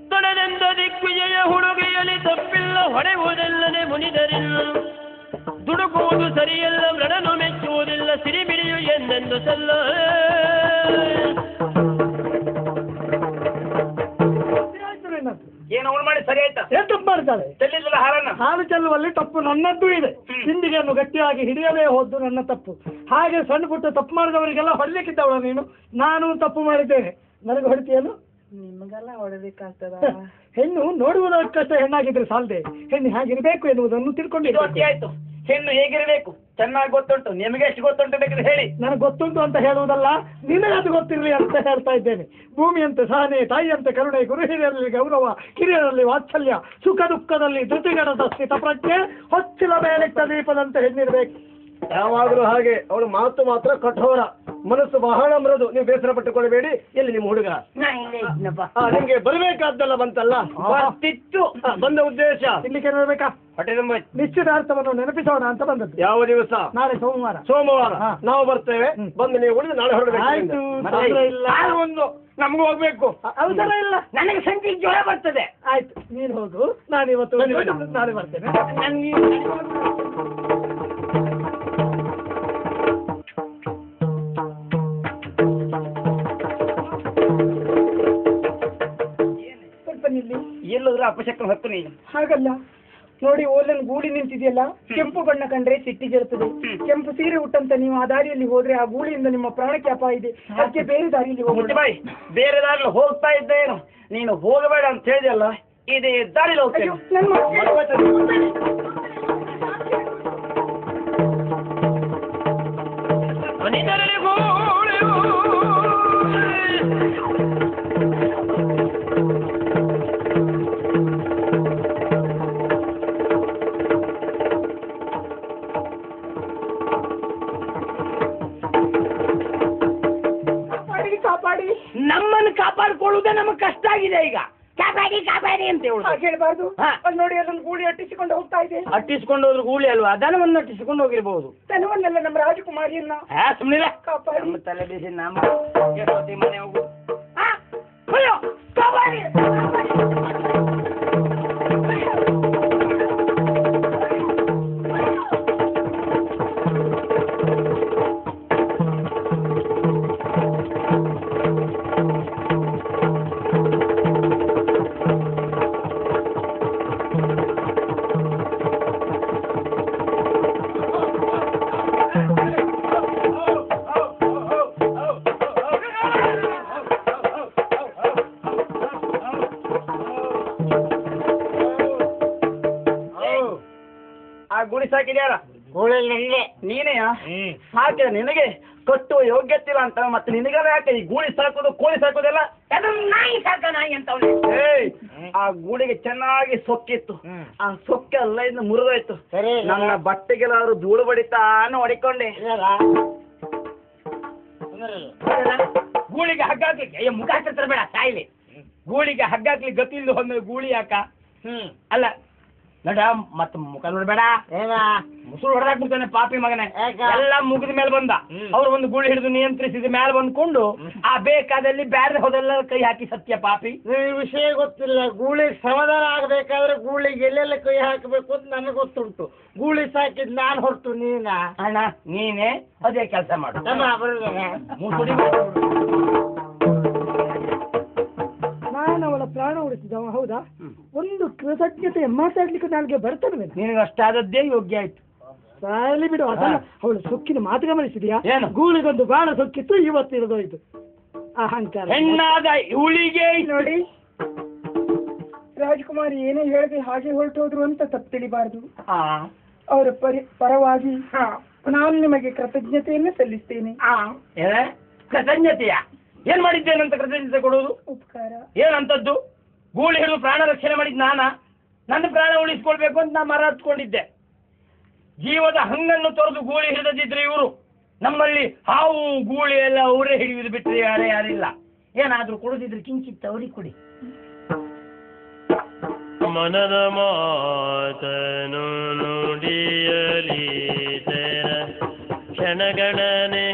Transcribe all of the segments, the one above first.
ದೊಡದೆಂದ ದಿಗ್ವಿಜಯ ಹುಡುಗಿಯಲಿ ತಪ್ಪಿಲ್ಲ ಹೊಡೆಯುವುದೆಲ್ಲದೆ ಮುನಿದರಿಲ್ಲ ದುಡುಕುವುದು ಸರಿಯಲ್ಲ ಮೃಡನು ಮೆಚ್ಚುವುದಿಲ್ಲ ಸಿರಿಬಿಡಿಯು ಎಂದೆಂದು ಸಲ್ಲ ಏನು ಅವಳು ಮಾಡಿ ಸರಿ ಆಯ್ತಾ ತಪ್ಪು ಮಾಡ್ತಾಳೆ ಚೆಲ್ಲಿದ್ದಲ್ಲ ಹಾರನ್ನ ಹಾಲು ಚೆಲ್ಲುವಲ್ಲಿ ತಪ್ಪು ನನ್ನದ್ದು ಇದೆ ಹಿಂದಿಗೆಯನ್ನು ಗಟ್ಟಿಯಾಗಿ ಹಿಡಿಯಲೇ ಹೋದ್ದು ನನ್ನ ತಪ್ಪು ಹಾಗೆ ಸಣ್ಣ ಪುಟ್ಟ ತಪ್ಪು ಮಾಡಿದವರಿಗೆಲ್ಲ ಹೊಡ್ಲಿಕ್ಕಿದ್ದವಳ ನೀನು ನಾನು ತಪ್ಪು ಮಾಡಿದ್ದೇನೆ ನನಗೆ ಹೊಡಿತೀಯನು ನಿಮಗೆಲ್ಲ ಹೊಡಬೇಕಾಗ್ತದ ಹೆಣ್ಣು ನೋಡುವುದಕ್ಕಷ್ಟೇ ಹೆಣ್ಣಾಗಿದ್ರೆ ಸಾಲದೆ ಹೆಣ್ಣು ಹೇಗಿರಬೇಕು ಎನ್ನುವುದನ್ನು ತಿಳ್ಕೊಂಡಿದ್ದು ಆಯ್ತು ಹೆಣ್ಣು ಹೇಗಿರಬೇಕು ಚೆನ್ನಾಗಿ ಗೊತ್ತುಂಟು ನಿಮಗೆ ಎಷ್ಟು ಗೊತ್ತುಂಟು ಬೇಕಾದ್ರೆ ಹೇಳಿ ನನಗೆ ಗೊತ್ತುಂಟು ಅಂತ ಹೇಳುವುದಲ್ಲ ನಿನಗದು ಗೊತ್ತಿರಲಿ ಅಂತ ಹೇಳ್ತಾ ಇದ್ದೇನೆ ಭೂಮಿಯಂತೆ ಸಹನೆ ತಾಯಿಯಂತೆ ಕರುಣೆ ಗುರು ಹಿರಿಯರಲ್ಲಿ ಗೌರವ ಕಿರಿಯರಲ್ಲಿ ವಾತ್ಸಲ್ಯ ಸುಖ ದುಃಖದಲ್ಲಿ ಧೃತಿಗಡದ ಸ್ಥಿತಪ್ರಜ್ಞೆ ಹೊಚ್ಚಿಲ ಮೇಲಿಟ್ಟ ದೀಪದಂತೆ ಹೆಣ್ಣಿರ್ಬೇಕು ಯಾವಾಗಲೂ ಹಾಗೆ ಅವಳು ಮಾತು ಮಾತ್ರ ಕಠೋರ ಮನಸ್ಸು ಬಹಳ ಮೃದು ನೀವು ಬೇಸರ ಪಟ್ಟುಕೊಳ್ಳಬೇಡಿ ಎಲ್ಲಿ ನಿಮ್ಮ ಹುಡುಗ ನಿಮ್ಗೆ ಬರಬೇಕಾದ್ದಲ್ಲ ಬಂತಲ್ಲ ಬರ್ತಿತ್ತು ಬಂದ ಉದ್ದೇಶ ಇಲ್ಲಿಗೆ ನೋಡ್ಬೇಕಾ ಹೊಟ್ಟೆ ತುಂಬ ನಿಶ್ಚಿತಾರ್ಥವನ್ನು ನೆನಪಿಸೋಣ ಅಂತ ಬಂದದ್ದು ಯಾವ ದಿವಸ ನಾಳೆ ಸೋಮವಾರ ನಾವು ಬರ್ತೇವೆ ಬಂದು ನೀವು ಉಳಿದು ನಾಳೆ ಆಯ್ತು ಹೊರಡಬೇಕು ತೊಂದ್ರೆ ಇಲ್ಲ ಒಂದು ನಮಗೂ ಹೋಗ್ಬೇಕು ಅವಸರ ಇಲ್ಲ ನನಗೆ ಸಂಖ್ಯೆ ಜ್ವರ ಬರ್ತದೆ ಆಯ್ತು ನೀನು ಹೋಗು ನಾನು ಇವತ್ತು ನಾಳೆ ಬರ್ತೇನೆ ಸ್ವಲ್ಪ ನಿಲ್ಲಿ ಎಲ್ಲೋದ್ರೂ ಅಪಶಕ್ತಿ ಹೊತ್ತು ನೀನು ಹಾಗಲ್ಲ ನೋಡಿ ಓಲನ್ ಗೂಳಿ ನಿಂತಿದೆಯಲ್ಲ ಕೆಂಪು ಬಣ್ಣ ಕಂಡ್ರೆ ಸಿಟ್ಟಿಗಿರುತ್ತದೆ ಕೆಂಪು ಸೀರೆ ಉಟ್ಟಂತ ನೀವು ಆ ದಾರಿಯಲ್ಲಿ ಹೋದ್ರೆ ಆ ಗೂಳಿಯಿಂದ ನಿಮ್ಮ ಪ್ರಾಣಕ್ಕೆ ಅಪಾಯ ಇದೆ ಅದಕ್ಕೆ ಬೇರೆ ದಾರಿಯಲ್ಲಿ ಹೋಗಿ ಬಾಯಿ ಬೇರೆ ದಾರಿಲಿ ಹೋಗ್ತಾ ಇದ್ದೇನು ನೀನು ಹೋಗಬೇಡ ಅಂತ ಹೇಳಿದೆಯಲ್ಲ ಇದೇ ದಾರಿಲಿ ಹೋಗ್ತೇನೆ ಮನಿದರಲ್ಲಿ ಕಾಪಾಡಿ ನಮ್ಮನ್ನು ಕಾಪಾಡಿಕೊಳ್ಳುವುದೇ ನಮಗೆ ಕಷ್ಟ ಆಗಿದೆ ಈಗ ಕಾಪಾಡಿ ಕಾಪಾಡಿ ಅಂತ ಹೇಳುದು ಹೇಳ್ಬಾರ್ದು ಅಲ್ಲಿ ನೋಡಿ ಅದನ್ನು ಗೂಳಿ ಅಟ್ಟಿಸಿಕೊಂಡು ಹೋಗ್ತಾ ಇದೆ ಅಟ್ಟಿಸ್ಕೊಂಡು ಹೋದ್ರು ಗೂಳಿ ಅಲ್ವಾ ದನವನ್ನು ಅಟ್ಟಿಸಿಕೊಂಡು ಹೋಗಿರ್ಬಹುದು ತನವನ್ನೆಲ್ಲ ನಮ್ಮ ರಾಜಕುಮಾರಿಯನ್ನ ಸುಮ್ಮನೆ ಕಾಪಾಡಿ ನಮ್ಮ ತಲೆ ಬಿಸಿ ನಮ್ಮ ಎಷ್ಟೊತ್ತಿ ಮನೆ ಹೋಗು ಅಯ್ಯೋ ಕಾಪಾಡಿ ಗುಡಿ ಸಾಕಿದ್ಯಾರ ನೀನೆಯ ಸಾಕಿದ ನಿನಗೆ ಕಟ್ಟುವ ಯೋಗ್ಯತೆ ಇಲ್ಲ ಅಂತ ಮತ್ತೆ ನಿನಗೆಲ್ಲ ಯಾಕೆ ಈ ಗೂಳಿ ಸಾಕೋದು ಕೋಳಿ ಸಾಕೋದೆಲ್ಲ ನಾಯಿ ಸಾಕ ನಾಯಿ ಅಂತ ಆ ಗೂಳಿಗೆ ಚೆನ್ನಾಗಿ ಸೊಕ್ಕಿತ್ತು ಆ ಸೊಕ್ಕೆ ಎಲ್ಲ ಇನ್ನು ಮುರಿದೋಯ್ತು ನನ್ನ ಬಟ್ಟೆಗೆಲ್ಲಾದ್ರು ಧೂಳು ಬಡಿತಾನು ಹೊಡಿಕೊಂಡೆ ಗೂಳಿಗೆ ಹಗ್ಗ ಹಾಕ್ಲಿಕ್ಕೆ ಮುಖ ಹತ್ತಿರ ಬೇಡ ಸಾಯಿಲಿ ಗೂಳಿಗೆ ಹಗ್ಗ ಹಾಕ್ಲಿಕ್ಕೆ ಗತಿಯಿಂದ ಹೊಂದ ಗೂಳಿ ಯಾಕ ಅಲ್ಲ ನಡ ಮತ್ತ ಮುಖ ನೋಡ್ಬೇಡ ಮುಸುಳು ಹೊಡೆದಾಕ್ಬಿಡ್ತಾನೆ ಪಾಪಿ ಮಗನೇ ಎಲ್ಲ ಮುಗಿದ ಮೇಲೆ ಬಂದ ಅವ್ರು ಒಂದು ಗೂಳಿ ಹಿಡಿದು ನಿಯಂತ್ರಿಸಿದ ಮೇಲೆ ಬಂದ್ಕೊಂಡು ಆ ಬೇಕಾದಲ್ಲಿ ಬ್ಯಾರೆ ಹೋದೆಲ್ಲ ಕೈ ಹಾಕಿ ಸತ್ಯ ಪಾಪಿ ವಿಷಯ ಗೊತ್ತಿಲ್ಲ ಗೂಳಿ ಸಮಾಧಾನ ಆಗ್ಬೇಕಾದ್ರೆ ಗೂಳಿಗೆ ಎಲ್ಲೆಲ್ಲ ಕೈ ಹಾಕಬೇಕು ಅಂತ ನನಗೆ ಗೊತ್ತುಂಟು ಗೂಳಿ ಸಾಕಿದ್ ನಾನು ಹೊರಟು ನೀನ ಅಣ್ಣ ನೀನೇ ಅದೇ ಕೆಲಸ ಮಾಡು ನಾನು ಅವಳ ಪ್ರಾಣ ಉಳಿಸಿದವ ಹೌದಾ ಒಂದು ಕೃತಜ್ಞತೆ ಮಾತಾಡ್ಲಿಕ್ಕೆ ನನಗೆ ಬರ್ತದೆ ನಿನಗೆ ಅಷ್ಟಾದದ್ದೇ ಯೋಗ್ಯ ಆಯ್ತು ಸಾಯಲಿ ಬಿಡು ಅದಲ್ಲ ಅವಳು ಸೊಕ್ಕಿನ ಮಾತು ಗಮನಿಸಿದ್ಯಾ ಏನು? ಗೂಳಿಗೊಂದು ಬಾಳ ಸೊಕ್ಕಿತ್ತು ಇವತ್ತು ಇರೋದೋಯ್ತು ಅಹಂಕಾರ ಹೆಣ್ಣಾದ ಇವಳಿಗೆ ನೋಡಿ ರಾಜಕುಮಾರಿ ಏನೇ ಹೇಳಿದೆ ಹಾಗೆ ಹೊರಟೋದ್ರು ಅಂತ ತಪ್ಪು ತಿಳಿಬಾರ್ದು ಅವರ ಪರವಾಗಿ ನಾನು ನಿಮಗೆ ಕೃತಜ್ಞತೆಯನ್ನು ಸಲ್ಲಿಸ್ತೇನೆ ಕೃತಜ್ಞತೆಯ ಏನ್ ಮಾಡಿದ್ದೇನಂತ ಕೃತಜ್ಞತೆ ಕೊಡುವುದು ಉಪಕಾರ ಏನಂತದ್ದು ಗೂಳಿ ಹಿಡಿದು ಪ್ರಾಣ ರಕ್ಷಣೆ ಮಾಡಿದ್ ನನ್ನ ಪ್ರಾಣ ಉಳಿಸ್ಕೊಳ್ಬೇಕು ಅಂತ ನಾ ಮರ ಹತ್ಕೊಂಡಿದ್ದೆ ಜೀವದ ಹಂಗನ್ನು ತೊರೆದು ಗೂಳಿ ಹಿಡಿದಿದ್ರೆ ಇವರು ನಮ್ಮಲ್ಲಿ ಹಾವು ಗೂಳಿ ಎಲ್ಲ ಅವರೇ ಹಿಡಿಯುವುದು ಬಿಟ್ಟರೆ ಯಾರಿಲ್ಲ ಏನಾದ್ರೂ ಕೊಡುದಿದ್ರೆ ಕಿಂಚಿತ್ತ ಅವ್ರಿಗೆ ಕೊಡಿ ಮನದ ಮಾತನು ನುಡಿಯಲಿ ಕ್ಷಣಗಣನೆ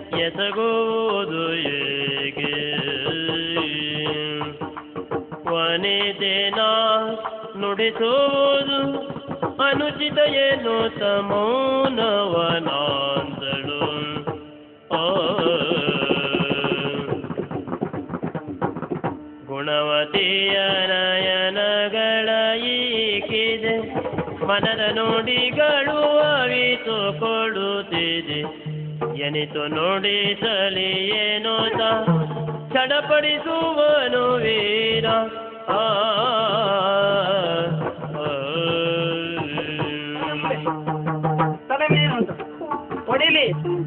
ಎಸಗೋದು ಏಕೆ ವನಿತೆನ ನುಡಿಸುವುದು ಅನುಚಿತ ಏನು ತಮೌನವನಾಂದಳು ಗುಣವತಿಯ ನಯನಗಳ ಈಕಿದೆ ಮನದ ನುಡಿಗಳು ಅವಿತು ಕೊಡುತ್ತಿದೆ ಎನಿತು ನುಡಿಸಲಿ ಏನೋ ಚಡಪಡಿಸುವನು ವೀರ ತಲೆಮೇನು ಹೊಡಿಲಿ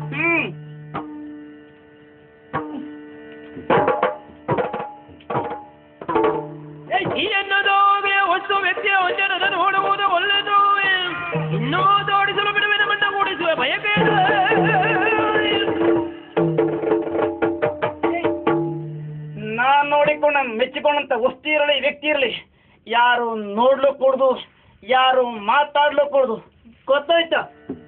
ಈ ಅನ್ನೋದು ವಸ್ತು ವ್ಯಕ್ತಿಯ ಒಂದರದ ನೋಡುವುದು ಒಳ್ಳೆಯದು ಇನ್ನೂ ತೋಡಿಸಲು ಬಿಡುವಿನ ಮಣ್ಣ ಮೂಡಿಸುವ ಬಯಕೆ ನಾನ್ ನೋಡಿಕೊಂಡ ಮೆಚ್ಚಿಕೊಂಡಂತ ವಸ್ತು ಇರಲಿ ವ್ಯಕ್ತಿ ಇರಲಿ ಯಾರು ನೋಡ್ಲು ಕೂಡುದು ಯಾರು ಮಾತಾಡ್ಲು ಕೂಡುದು ಗೊತ್ತಾಯ್ತಾ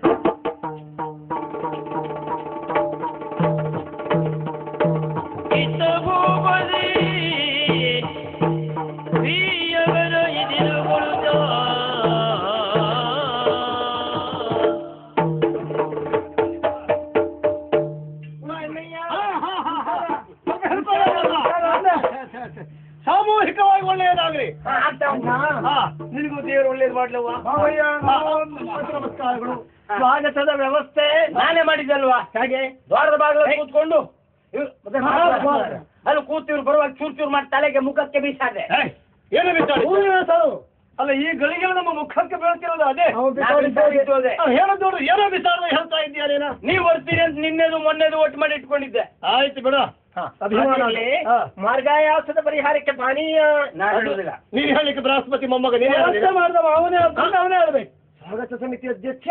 ಸಾಮೂಹಿಕವಾಗಿ ಒಳ್ಳೆಯದಾಗ್ರಿ ನಿನಗೂ ದೇವರು ಒಳ್ಳೇದು ಮಾಡ್ಲವ್ವ ನಮಸ್ಕಾರಗಳು ಸ್ವಾಗತದ ವ್ಯವಸ್ಥೆ ನಾನೇ ಮಾಡಿದ್ದಲ್ವಾ ಹೇಗೆ ದ್ವಾರದ ಬಾಗಿಲಲ್ಲಿ ಕೂತ್ಕೊಂಡು ಅಲ್ಲಿ ಕೂತಿವ್ರು ಬರುವಾಗ ಚೂರ್ ಚೂರ್ ಮಾಡಿ ತಲೆಗೆ ಮುಖಕ್ಕೆ ಬೀಸಾದೆ ಏನು ಬಿಟ್ಟಾಡಿ ಅಲ್ಲ ಈ ಗಳಿಗೆ ನಮ್ಮ ಮುಖಕ್ಕೆ ಬೀಳ್ತಿರೋದು ಅದೇ ಹೇಳೋದು ನೋಡ್ರಿ ಏನೋ ಬಿಸಾಡ ಹೇಳ್ತಾ ಇದೆಯಾ ನೀವು ಬರ್ತೀರಿ ಅಂತ ನಿನ್ನೆದು ಮೊನ್ನೆದು ಒಟ್ಟು ಮಾಡಿ ಇಟ್ಕೊಂಡಿದ್ದೆ ಆಯ್ತು ಬಿಡ ಮಾರ್ಗಾಯಾಸದ ಪರಿಹಾರಕ್ಕೆ ಪಾನೀಯ ನಾನು ಹೇಳುವುದಿಲ್ಲ ನೀನ್ ಹೇಳಿಕ್ಕೆ ಬೃಹಸ್ಪತಿ ಮೊಮ್ಮಗ ನೀನೇ ಮಾಡಿದವ ಅವನೇ ಹೇಳ್ಬೇಕು ಸ್ವಾಗತ ಸಮಿತಿ ಅಧ್ಯಕ್ಷ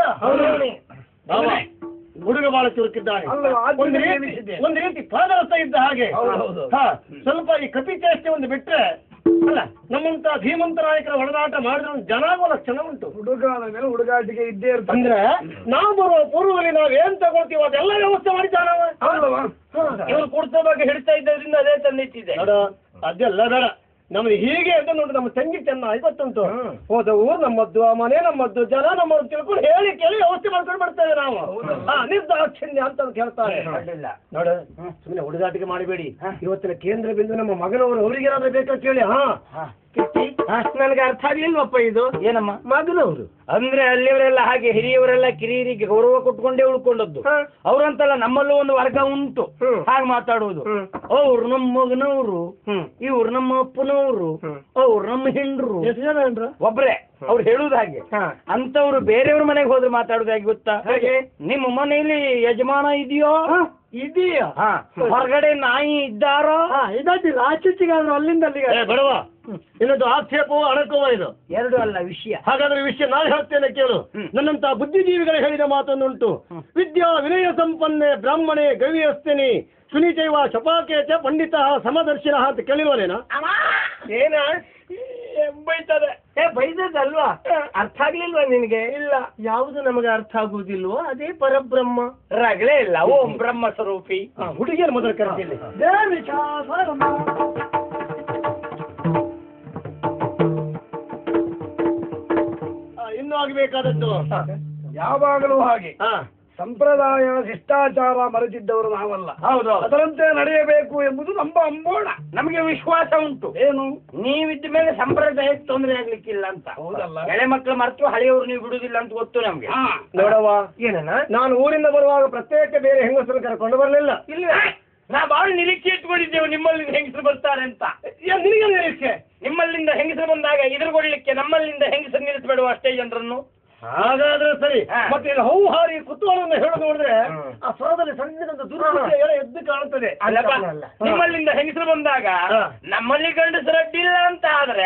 ಹುಡುಗ ಬಹಳ ಚುರುಕಿದ್ದಾನೆ ಒಂದು ರೀತಿ ಪಾದರಸ ಇದ್ದ ಹಾಗೆ ಸ್ವಲ್ಪ ಈ ಕಪಿ ಚೇಷ್ಟೆ ಒಂದು ಬಿಟ್ರೆ ಅಲ್ಲ ನಮ್ಮಂತ ಧೀಮಂತ ನಾಯಕರ ಒಡನಾಟ ಮಾಡಿದ್ರೆ ಜನಾಗುವ ಲಕ್ಷಣ ಉಂಟು ಹುಡುಗಾದ ಮೇಲೆ ಹುಡುಗಾಟಿಗೆ ಇದ್ದೇ ಇರ್ತದೆ ಅಂದ್ರೆ ನಾವು ಬರುವ ಪೂರ್ವದಲ್ಲಿ ನಾವ್ ಏನ್ ತಗೊಳ್ತೀವೋ ಅದೆಲ್ಲ ವ್ಯವಸ್ಥೆ ಮಾಡಿದ್ದಾನ ಇವ್ರು ಕುಡ್ತ ಬಗ್ಗೆ ಹಿಡ್ತಾ ಇದ್ದರಿಂದ ಅದೇ ತಂದಿಟ್ಟಿದೆ ನೋಡ ಅದೆಲ್ಲ ಬೇಡ ನಮ್ಗೆ ಹೀಗೆ ಅಂತ ನೋಡಿ ನಮ್ಮ ತಂಗಿ ಚೆನ್ನಾಗಿ ಗೊತ್ತುಂಟು ಹೋದವು ನಮ್ಮದ್ದು ಆ ಮನೆ ನಮ್ಮದ್ದು ಜನ ನಮ್ಮದ್ದು ತಿಳ್ಕೊಂಡು ಹೇಳಿ ಕೇಳಿ ವ್ಯವಸ್ಥೆ ಮಾಡ್ಕೊಂಡು ಬರ್ತೇವೆ ನಾವು ನಿರ್ದಾಕ್ಷಿಣ್ಯ ಅಂತ ಹೇಳ್ತಾರೆ ನೋಡ ಸುಮ್ಮನೆ ಹುಡುಗಾಟಿಗೆ ಮಾಡಬೇಡಿ ಇವತ್ತಿನ ಕೇಂದ್ರ ಬಿಂದು ನಮ್ಮ ಮಗನವರು ಅವರಿಗೇನಾದ್ರೂ ಬೇಕಂತ ಹೇಳಿ ನನಗೆ ಅರ್ಥ ಆಗ್ಲಿಲ್ವಪ್ಪ ಇದು ಏನಮ್ಮ ಮಗನವರು ಅಂದ್ರೆ ಅಲ್ಲಿಯವರೆಲ್ಲ ಹಾಗೆ ಹಿರಿಯವರೆಲ್ಲ ಕಿರಿಯರಿಗೆ ಗೌರವ ಕೊಟ್ಕೊಂಡೇ ಉಳ್ಕೊಂಡದ್ದು ಅವ್ರಂತಲ್ಲ ನಮ್ಮಲ್ಲೂ ಒಂದು ವರ್ಗ ಉಂಟು ಹಾಗೆ ಮಾತಾಡುವುದು ಅವ್ರು ನಮ್ಮ ಮಗನವರು ಇವ್ರು ನಮ್ಮ ಅಪ್ಪನವರು ಅವ್ರು ನಮ್ಮ ಹೆಂಡ್ರು ಒಬ್ರೆ ಅವ್ರು ಹೇಳುದು ಹಾಗೆ ಅಂತವ್ರು ಬೇರೆಯವ್ರ ಮನೆಗೆ ಹೋದ್ರೆ ಮಾತಾಡುದು ಹೇಗೆ ಗೊತ್ತಾ ನಿಮ್ಮ ಮನೆಯಲ್ಲಿ ಯಜಮಾನ ಇದೆಯೋ ಇದೆಯಾ ಹೊರಗಡೆ ನಾಯಿ ಇದ್ದಾರೋ ಇದಾಗಿ ಆಚೆಚ್ಚಿಗಾದ್ರು ಅಲ್ಲಿಂದ ಅಲ್ಲಿಗೆ ಬಡವ ಇನ್ನೊಂದು ಆಕ್ಷೇಪವು ಅಣಕುವ ಇದು ಎರಡು ಅಲ್ಲ ವಿಷಯ ಹಾಗಾದ್ರೆ ವಿಷಯ ನಾನು ಹೇಳ್ತೇನೆ ಕೇಳು ನನ್ನಂತ ಬುದ್ಧಿಜೀವಿಗಳು ಹೇಳಿದ ಮಾತೊಂದುಂಟು ವಿದ್ಯಾ ವಿನಯ ಸಂಪನ್ನೆ ಬ್ರಾಹ್ಮಣೆ ಗವಿಯಸ್ತಿನಿ ಸುನೀಚೈವ ಶಪಾಕೇಚ ಪಂಡಿತ ಸಮದರ್ಶಿನ ಅಂತ ಕೇಳಿಲ್ವನೇನಾ ಏನ ಬೈತದೆ ಬೈದಲ್ವಾ ಅರ್ಥ ಆಗ್ಲಿಲ್ವಾ ನಿನಗೆ ಇಲ್ಲ ಯಾವುದು ನಮಗೆ ಅರ್ಥ ಆಗುವುದಿಲ್ವೋ ಅದೇ ಪರಬ್ರಹ್ಮ ರಗಳೇ ಇಲ್ಲ ಓಂ ಬ್ರಹ್ಮ ಸ್ವರೂಪಿ ಹುಡುಗಿಯರು ಮೊದಲು ಕರೆದಿಲ್ಲ ಇನ್ನೂ ಆಗಬೇಕಾದದ್ದು ಯಾವಾಗಲೂ ಹಾಗೆ ಸಂಪ್ರದಾಯ ಶಿಷ್ಟಾಚಾರ ಮರೆತಿದ್ದವರು ನಾವಲ್ಲ. ಹೌದು, ಅದರಂತೆ ನಡೆಯಬೇಕು ಎಂಬುದು ನಮ್ಮ ಅಂಬೋಣ. ನಮಗೆ ವಿಶ್ವಾಸ ಉಂಟು. ಏನು ನೀವಿದ್ದ ಮೇಲೆ ಸಂಪ್ರದಾಯಕ್ಕೆ ತೊಂದರೆ ಆಗ್ಲಿಕ್ಕಿಲ್ಲ ಅಂತ. ಹೌದಲ್ಲ, ಎಳೆ ಮಕ್ಕಳು ಮರೆತು ಹಳೆಯವರು ನೀವು ಬಿಡುದಿಲ್ಲ ಅಂತ ಗೊತ್ತು ನಮ್ಗೆ. ನೋಡವ್ವ, ಏನ ನಾನು ಊರಿಂದ ಬರುವಾಗ ಪ್ರತ್ಯೇಕ ಬೇರೆ ಹೆಂಗಸರು ಕರ್ಕೊಂಡು ಬರಲಿಲ್ಲ. ಇಲ್ಲ, ನಾ ಬಾಳ ನಿರೀಕ್ಷೆ ಇಟ್ಕೊಂಡಿದ್ದೇವೆ ನಿಮ್ಮಲ್ಲಿಂದ ಹೆಂಗಸರು ಬರ್ತಾರೆ ಅಂತ. ನಿನಗೆ ನಿರೀಕ್ಷೆ? ನಿಮ್ಮಲ್ಲಿಂದ ಹೆಂಗಸರು ಬಂದಾಗ ಎದುರುಗೊಳ್ಳಿಕ್ಕೆ ನಮ್ಮಲ್ಲಿಂದ ಹೆಂಗಸರು ನಿಲ್ಲಿಸಬೇಡುವ ಅಷ್ಟೇ ಜನರನ್ನು. ಹಾಗಾದ್ರೆ ಸರಿ. ಮತ್ತೆ ಹೌಹಾರಿ ಕುತೂಹಲವನ್ನು ಹೇಳೋದು ನೋಡಿದ್ರೆ ಆ ಸ್ವರದಲ್ಲಿ ಸಣ್ಣದೊಂದು ದುರ್ಬಲ ಎದ್ದು ಕಾಣುತ್ತದೆ. ನಿಮ್ಮಲ್ಲಿಂದ ಹೆಂಗಸರು ಬಂದಾಗ ನಮ್ಮಲ್ಲಿ ಗಂಡಸರು ಅಡ್ಡಿಲ್ಲ ಅಂತ ಆದ್ರೆ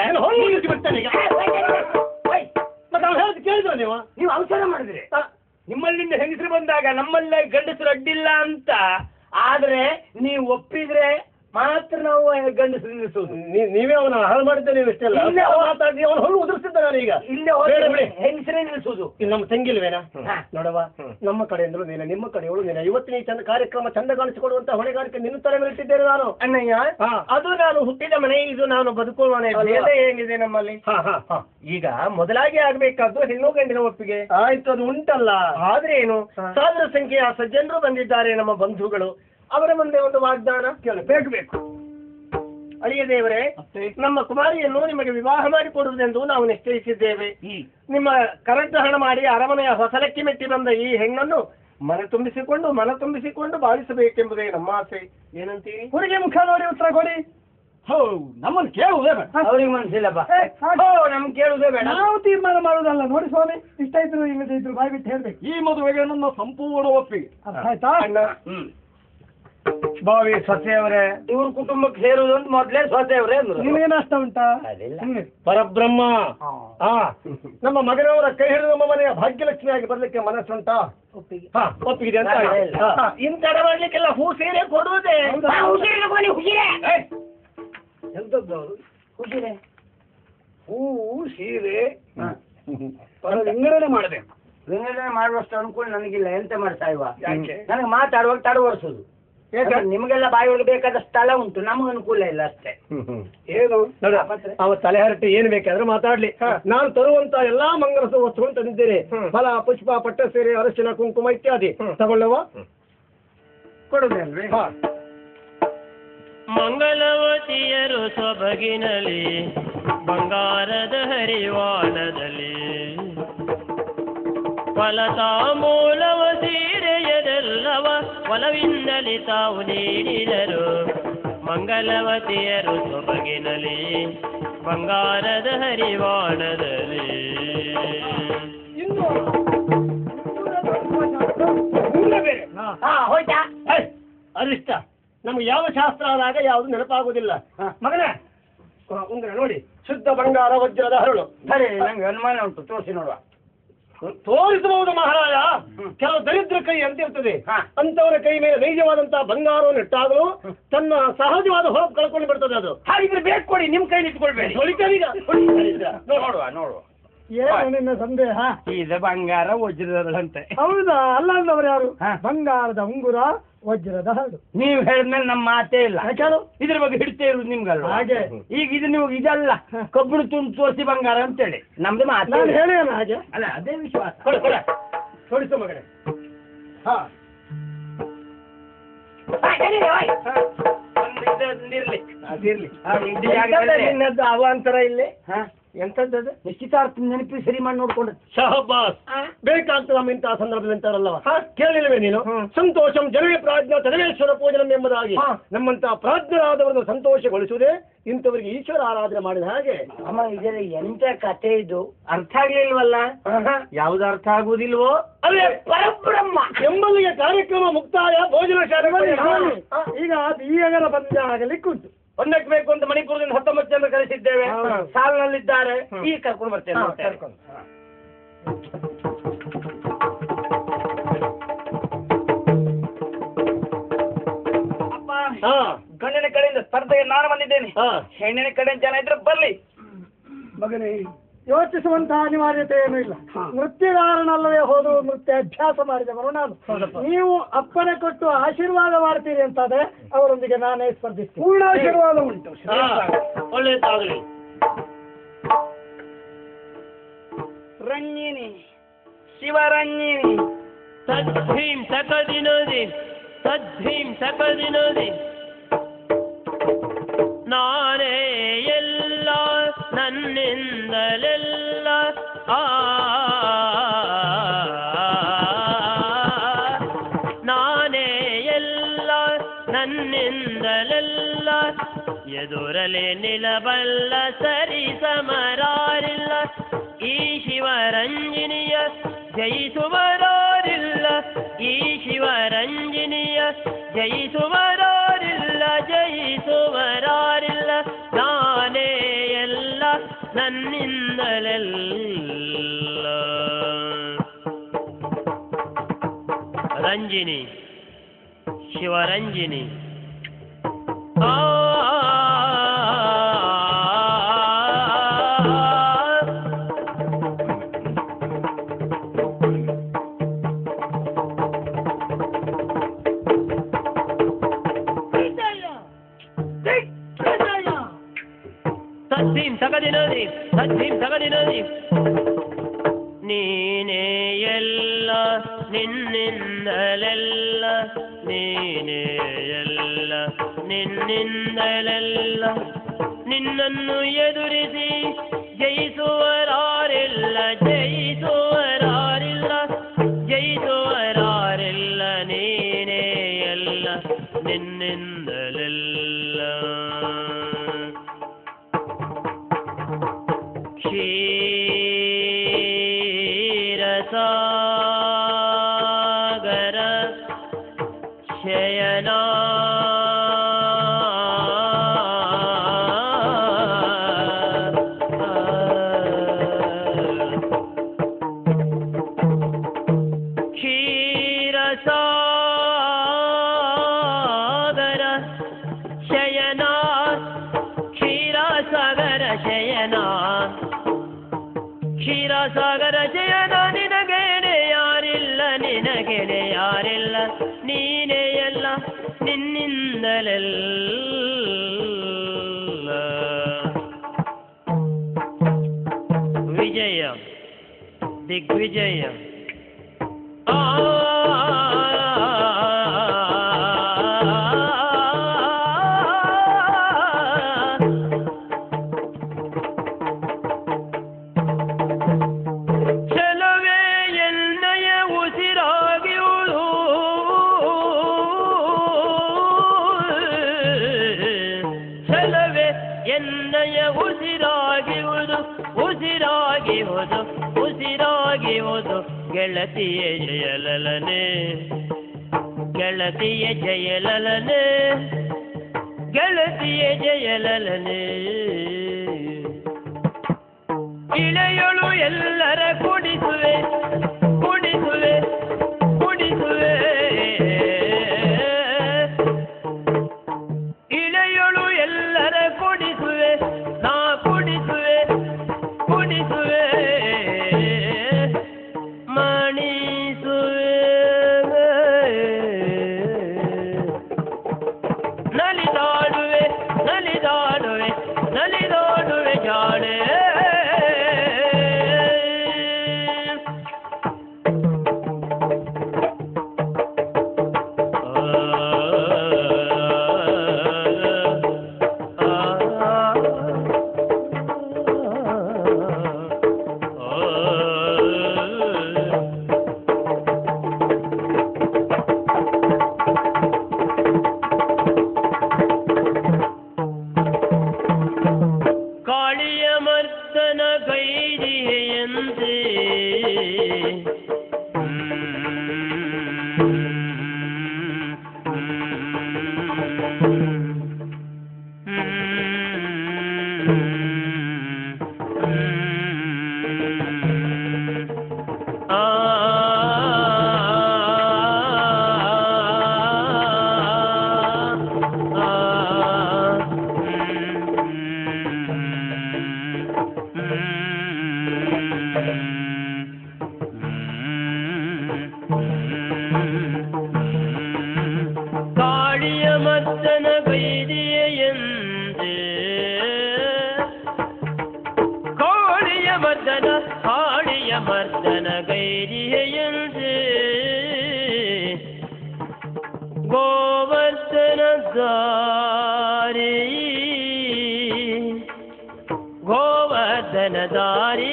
ಕೇಳಿದ್ರ ನೀವು ಅವಸರ ಮಾಡಿದ್ರಿ. ನಿಮ್ಮಲ್ಲಿಂದ ಹೆಂಗಸರು ಬಂದಾಗ ನಮ್ಮಲ್ಲಿ ಗಂಡಸರು ಅಡ್ಡಿಲ್ಲ ಅಂತ ಆದ್ರೆ ನೀವು ಒಪ್ಪಿದ್ರೆ ಮಾತ್ರ ನಾವು ಗಂಡಸರು ನಿಲ್ಲಿಸುವುದು. ನೀವೇ ಅವನ ಹಾಳು ಮಾಡಿದ್ದೆ ನೀವು ಇಷ್ಟೆಲ್ಲ ಇಲ್ಲೇ ಮಾತಾಡಿ ಅವನು ಹೊಳ್ಳು ಉದುರಿಸಿದ್ದಾನೆ ಈಗ. ಇಲ್ಲೇ ಹೆಂಗಸರೇ ನಿಲ್ಲಿಸುವುದು. ಇಲ್ಲಿ ನಮ್ಮ ತಂಗಿಲ್ವೇನಾ ನೋಡವ, ನಮ್ಮ ಕಡೆಯಿಂದಲೂ ನೀನು, ನಿಮ್ಮ ಕಡೆಯವಳು ನೀನು. ಇವತ್ತಿನ ಈ ಚಂದ ಕಾರ್ಯಕ್ರಮ ಚಂದ ಕಾಣಿಸಿಕೊಡುವಂತ ಹೊಣೆಗಾರಿಕೆ ನಿನ್ನ ತಲೆ ಮೇಲೆ ಇಟ್ಟಿದ್ದೇನೆ ನಾನು. ಅಣ್ಣಯ್ಯ, ಅದು ನಾನು ಹುಟ್ಟಿದ ಮನೆ, ಇದು ನಾನು ಬದುಕುವ ಮನೆ. ಭೇದ ಏನಿದೆ ನಮ್ಮಲ್ಲಿ? ಈಗ ಮೊದಲಾಗಿ ಆಗ್ಬೇಕಾದ್ದು ಹೆಣ್ಣು ಗಂಡಿನ ಒಪ್ಪಿಗೆ. ಆಯ್ತು, ಅದು ಉಂಟಲ್ಲ. ಆದ್ರೆ ಏನು, ಸಾವಿರ ಸಂಖ್ಯೆಯ ಸಜ್ಜನರು ಬಂದಿದ್ದಾರೆ ನಮ್ಮ ಬಂಧುಗಳು. ಅವರ ಮುಂದೆ ಒಂದು ವಾಗ್ದಾನ ಬೇಕು. ಅಳಿಯ ದೇವರೇ, ನಮ್ಮ ಕುಮಾರಿಯನ್ನು ನಿಮಗೆ ವಿವಾಹ ಮಾಡಿಕೊಡುವುದೆಂದು ನಾವು ನಿಶ್ಚಯಿಸಿದ್ದೇವೆ. ನಿಮ್ಮ ಕರಗ್ರಹಣ ಮಾಡಿ ಅರಮನೆಯ ಹೊಸಲಕ್ಕಿ ಮೆಟ್ಟಿ ಬಂದ ಈ ಹೆಣ್ಣನ್ನು ಮನ ತುಂಬಿಸಿಕೊಂಡು ಬಾಳಿಸಬೇಕೆಂಬುದೇ ನಮ್ಮ ಆಸೆ. ಏನಂತೀರಿ? ಹುಡುಗಿ ಮುಖ ನೋಡಿ ಉತ್ತರ ಕೊಡಿ. ನಮ್ಮನ್ನು ಕೇಳುವುದೇ ಬೇಡ. ಅವ್ರಿಗೆ ಮನಸ್ಸಿಲ್ಲಪ್ಪ, ನಮ್ಗೆ ಕೇಳುವುದೇ ಬೇಡ. ನಾವು ತೀರ್ಮಾನ ಮಾಡುವುದಲ್ಲ. ನೋಡಿ ಸ್ವಾಮಿ, ಇಷ್ಟ ಇದ್ರು ಇಲ್ಲದೆ ಇದ್ರು ಬಾಯ್ ಬಿಟ್ಟು ಹೇಳ್ಬೇಕು. ಈ ಮದುವೆಗೆ ನನ್ನ ಸಂಪೂರ್ಣ ಒಪ್ಪಿಗೆ. ಅರ್ಥ ಆಯ್ತಾ? ಬಾವಿ ಸೊಸೆಯವರೇ, ಇವ್ರ ಕುಟುಂಬಕ್ಕೆ ಸೇರುವುದು ಅಂತ ಮೊದ್ಲೇ ಸೊಸೆಯವರೇ ಅಂದ್ರು. ನಿಮಗೇನು ಅಷ್ಟ ಉಂಟಾ? ಪರಬ್ರಹ್ಮ. ನಮ್ಮ ಮಗನವರ ಕೈ ಹಿಡಿದು ನಮ್ಮ ಮನೆಯ ಭಾಗ್ಯಲಕ್ಷ್ಮಿಯಾಗಿ ಬರ್ಲಿಕ್ಕೆ ಮನಸ್ಸುಂಟಾ? ಒಪ್ಪಿಗೆ ಅಂತ. ಇಂತ ಮಾಡ್ಲಿಕ್ಕೆಲ್ಲ ಹೂ ಸೀರೆ ಕೊಡುವುದೇ. ಎಂತದ್ದು ಹುಸಿರೆ? ಹೂ ಸೀರೆ ವಿಂಗಡಣೆ ಮಾಡಬೇಕು. ವಿಂಗಡಣೆ ಮಾಡುವಷ್ಟು ಅನುಕೂಲ ನನಗಿಲ್ಲ. ಎಂತ ಮಾಡ್ತಾ ಇವ? ನನಗೆ ಮಾತಾಡುವಾಗ ತಡವಡಿಸುದು. ನಿಮಗೆಲ್ಲ ಬಾಯಿ ಒಳಗೆ ಬೇಕಾದ ಸ್ಥಳ ಉಂಟು, ನಮಗೆ ಅನುಕೂಲ ಇಲ್ಲ ಅಷ್ಟೇ. ಏನು ಅವ ತಲೆ ಹರಟೆ ಏನು ಬೇಕಾದ್ರೆ ಮಾತಾಡ್ಲಿ. ನಾನು ತರುವಂತ ಎಲ್ಲಾ ಮಂಗಲ ವಸ್ತುಗಳನ್ನು ತಂದಿದ್ದೇನೆ. ಫಲ, ಪುಷ್ಪ, ಪಟ್ಟ ಸೀರೆ, ಅರಶಿನ, ಕುಂಕುಮ ಇತ್ಯಾದಿ ತಗೊಳ್ಳವ. ಕೊಡುದೇನ್ರಿ? ಮಂಗಲವತಿಯರು ಸೊಬಗಿನಲಿ, ಬಂಗಾರದ ಹರಿವಾಣದಲ್ಲಿ, ಫಲತಾಮೂಲವ ಸೀರೆಯದೆಲ್ಲವ ಒಲವಿಂದಲಿ ತಾವು ನೀಡಿದರು. ಮಂಗಲವತಿಯರು ಸೊಬಗಿನಲಿ, ಬಂಗಾರದ ಹರಿವಾಣದಲ್ಲಿ. ಹೋಯ್ತಾ? ಅರಿಷ್ಟ ನಮ್ಗೆ ಯಾವ ಶಾಸ್ತ್ರ ಆದಾಗ ಯಾವುದು ನೆನಪಾಗುವುದಿಲ್ಲ. ಮಗನೇ, ಉಂಗುರ ನೋಡಿ, ಶುದ್ಧ ಬಂಗಾರ ವಜ್ರದ ಹರಳು. ಸರಿ, ನಂಗೆ ಅನುಮಾನ ಉಂಟು, ತೋರಿಸಿ ನೋಡುವ. ತೋರಿಸಬಹುದು ಮಹಾರಾಯ. ಕೆಲವು ದರಿದ್ರ ಕೈ ಅಂತ ಇರ್ತದೆ, ಅಂತವರ ಕೈ ಮೇಲೆ ನೈಜವಾದಂತಹ ಬಂಗಾರವನ್ನು ಇಟ್ಟಾಗಲೂ ತನ್ನ ಸಹಜವಾದ ಹೊಳಪು ಕಳ್ಕೊಂಡು ಬಿಡ್ತದೆ. ಅದು ಹಾಗಿದ್ರೆ ಬೇಕು ಕೊಡಿ, ನಿಮ್ ಕೈಲಿ ಇಟ್ಕೊಳ್ಬೇಡಿ. ನೋಡುವ. ಏನು ನಿನ್ನ ಸಂದೇಹ? ಇದು ಬಂಗಾರ ವಜ್ರದಂತೆ. ಹೌದಾ? ಅಲ್ಲ ಅಂದವರು ಯಾರು? ಬಂಗಾರದ ಉಂಗುರ, ವಜ್ರದ ಹರಡು. ನೀವು ಹೇಳಿದ್ಮೇಲೆ ನಮ್ಮ ಮಾತೇ ಇಲ್ಲ. ಕೇಳು, ಇದ್ರ ಬಗ್ಗೆ ಹಿಡಿತೇ ಇರುದು ನಿಮ್ಗಲ್ವ? ಹಾಗೆ ಈಗ ಇದು ನೀವು ಇದಲ್ಲ ಕಬ್ಬಿಣ ತುಂಡು ತೋರಿಸಿ ಬಂಗಾರ ಅಂತೇಳಿ ನಮ್ದು ಮಾತು. ನಾನು ಹೇಳೇನ ಹಾಗೆ? ಅಲ್ಲ, ಅದೇ ವಿಶ್ವಾಸ. ತೋರಿಸು ಮಗನೇ. ನಿನ್ನದ್ದು ಅವಾಂತರ ಇಲ್ಲೇ. ಎಂತದ್ದು? ನಿಶ್ಚಿತಾರ್ಥ ನೆನಪಿ ಸರಿ ಮಾಡಿ ನೋಡ್ಕೊಂಡು. ಶಹಬ್ಬಾಸ್, ಬೇಕಾಗ್ತದೆ ನಮ್ಮ ಇಂತಹ ಸಂದರ್ಭದಲ್ಲಿ ಅಂತಾರಲ್ಲವ. ಕೇಳಿಲ್ವೇ ನೀನು? ಸಂತೋಷಂ ಜನವೇ ಪ್ರಾಜ್ಞಾ ತದವೇಶ್ವರ ಪೂಜನಂ ಎಂಬುದಾಗಿ. ನಮ್ಮಂತಹ ಪ್ರಾಜ್ಞರಾದವರನ್ನು ಸಂತೋಷಗೊಳಿಸುವುದೇ ಇಂಥವರಿಗೆ ಈಶ್ವರ ಆರಾಧನೆ ಮಾಡಿದ ಹಾಗೆ. ಅಮ್ಮ, ಇದರ ಎಂತ ಕಥೆ ಇದು? ಅರ್ಥ ಆಗ್ಲಿಲ್ವಲ್ಲ? ಯಾವ್ದು ಅರ್ಥ ಆಗುವುದಿಲ್ವೋ? ಅದೇ ಪರಬ್ರಹ್ಮ ಎಂಬಲ್ಲಿಗೆ ಕಾರ್ಯಕ್ರಮ ಮುಕ್ತಾಯ. ಭೋಜನ ಶಾಲೆ ಈಗ ಬೀಗರ ಪಂದ್ಯ ಆಗಲಿಕ್ಕುಂಟು. ಒಂದಕ್ಕೆ ಬೇಕು ಅಂತ ಮಣಿಪುರದಿಂದ 19 ಜನ ಕರೆಸಿದ್ದೇವೆ. ಸಾಲಿನಲ್ಲಿದ್ದಾರೆ, ಈಗ ಕರ್ಕೊಂಡು ಬರ್ತೇನೆ. ಅಪ್ಪ, ಗಂಡಿನ ಕಡೆಯಿಂದ ಸ್ಪರ್ಧೆಗೆ ನಾನು ಬಂದಿದ್ದೇನೆ. ಹೆಣ್ಣಿನ ಕಡೆ ಜನ ಇದ್ರೆ ಬರ್ಲಿ. ಮಗನೇ, ಯೋಚಿಸುವಂತಹ ಅನಿವಾರ್ಯತೆ ಏನೂ ಇಲ್ಲ. ನೃತ್ಯಗಾರನಲ್ಲವೇ ಹೋದು ನೃತ್ಯ ಅಭ್ಯಾಸ ಮಾಡಿದವರು ನಾನು. ನೀವು ಅಪ್ಪನೆ ಕೊಟ್ಟು ಆಶೀರ್ವಾದ ಮಾಡ್ತೀರಿ ಅಂತಾದ್ರೆ ಅವರೊಂದಿಗೆ ನಾನೇ ಸ್ಪರ್ಧಿಸ್ತೀನಿ. ಪೂರ್ಣ ಆಶೀರ್ವಾದ ಉಂಟು. ಒಳ್ಳೆಯದಾಗಲಿ. ರಂಜಿನಿ, ಶಿವರಂಜಿನಿ. ತದ್ಭೀಂ ಸಕದಿನೋದಿ, ತದ್ಭೀಂ ಸಕದಿನೋದಿ. ನಾನೇ ಎಲ್ಲ ನನ್ನಿಂದಲೆಲ್ಲ ನಾನೇ ಎಲ್ಲ ನನ್ನಿಂದಲೆಲ್ಲ. ಎದುರಲೆ ನಿಲಬಲ್ಲ ಸರಿ ಸಮರಾರಿಲ್ಲ. ಈ ಶಿವರಂಜಿನಿಯ ಜಯಿಸುವರಾರಿಲ್ಲ. ಈ ಶಿವರಂಜಿನಿಯ ಜಯಿಸುವರಾರಿಲ್ಲ. ಜಯಿಸುವರಾರಿಲ್ಲ. ನಾನೇ ಎಲ್ಲ ನನ್ನಿಂದಲೆಲ್ಲ. ರಂಜಿನಿ, ಶಿವರಂಜಿನಿ, ತತ್ತೀಂ ತಗದಿನದಿ ತತ್ತೀಂ ತಗದಿನದಿ ನೀನೇ ಎಲ್ಲ ನಿನ್ನಿಂದಲೆಲ್ಲ ನೀನೇ ಎಲ್ಲ ನಿನ್ನಿಂದಲೆಲ್ಲ ನಿನ್ನನ್ನು ಎದುರಿಸಿ ಜಯಿಸುವರಾರಿಲ್ಲ ಜಯಿಸುವರಾರಿಲ್ಲ ಜಯಿಸುವರಾರಿಲ್ಲ ನೀನೇ ಎಲ್ಲ ನಿನ್ನಿಂದಲೆಲ್ಲ ಕ್ಷೀರಸಾಗರ ಶಯನಾ ಕ್ಷೀರಸಾಗರ ಶಯನಾ ಕ್ಷೀರಸಾಗರ ಶಯನಾ ಕ್ಷೀರಸಾಗರ ಶಯನ ನಿನಗೆಡೆ ಯಾರಿಲ್ಲ ನಿನಗೆಡೆ ಯಾರಿಲ್ಲ ನೀನೇ ಎಲ್ಲ ನಿನ್ನಿಂದಲೆಲ್ಲ ವಿಜಯ ದಿಗ್ವಿಜಯ ಚೆಲುವೆ ಎನ್ನಯ ಉಸಿರಾಗಿಯುವುದು ಚೆಲುವೆ ಎನ್ನಯ ಉಸಿರಾಗಿಯುವುದು ಉಸಿರಾಗಿಯುವುದು ಉಸಿರಾಗಿಯುವುದು ಗೆಳತಿಯ ಜಯಲಲನೆ ಗೆಳತಿಯ ಜಯಲಲನೆ ಗೆಳತಿಯ ಜಯಲಲನೆ ಇಳೆಯಳು ಎಲ್ಲರ ಕುಡಿಸುವೆ ಕುಡಿಸುವೆ ಕುಡಿಸುವೆ ಇಳೆಯಳು ಎಲ್ಲರ ಕುಡಿಸುವೆ ನಾ ಕುಡಿಸುವೆ ಕುಡಿಸುವೆ ಮಣಿಸುವೆ ನಲಿದಾಡುವೆ ನಲಿದಾಡುವೆ ನಲಿದಾಡುವೆ ಜಾಡೆ ಕಾಳಿಯ ಮರ್ತನ ಗೈರಿಯಂತೆ ಕಾಳಿಯ ಮರ್ತನ ಗೈರಿಯಂತೆ ಕಾಳಿಯ ಮರ್ದನ ಗೈರಿಯಂತೆ ಗೋವರ್ಧನ ದಾರಿ ಗೋವರ್ಧನ ದಾರಿ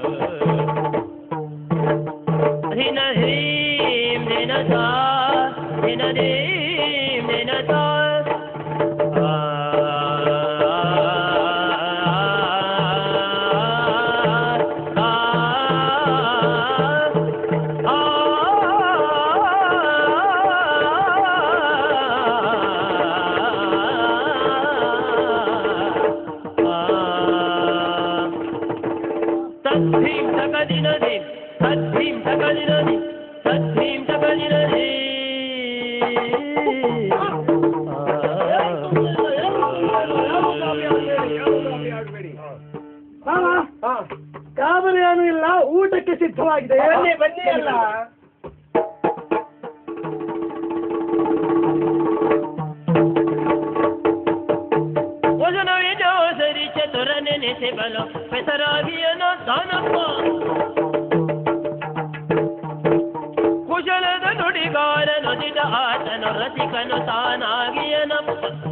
धिन ह्रीं धिन धा ತದ್ಧೀಂ ತಕದಿನದಿ ತದ್ಧೀಂ ತಕದಿನದಿ ತದ್ಧೀಂ ತಕದಿನದಿ ಕಾವಲು ಏನೂ ಇಲ್ಲ, ಊಟಕ್ಕೆ ಸಿದ್ಧವಾಗಿದೆ. ಬನ್ನಿ ಬನ್ನಿ ಅಲ್ಲ. ವಜನವೇನೋ ಸರಿ ಚತುರ ನೆನೆಸೆ ಬಲ ಪೆಸರಾಗಿಯನ ದಾನಪ್ಪ ಕುಶಲದ ನುಡಿಗಾರ ನುಡಿದ ಆತನು ರಸಿಕನು ತಾನಾಗಿಯನಪ್ಪ.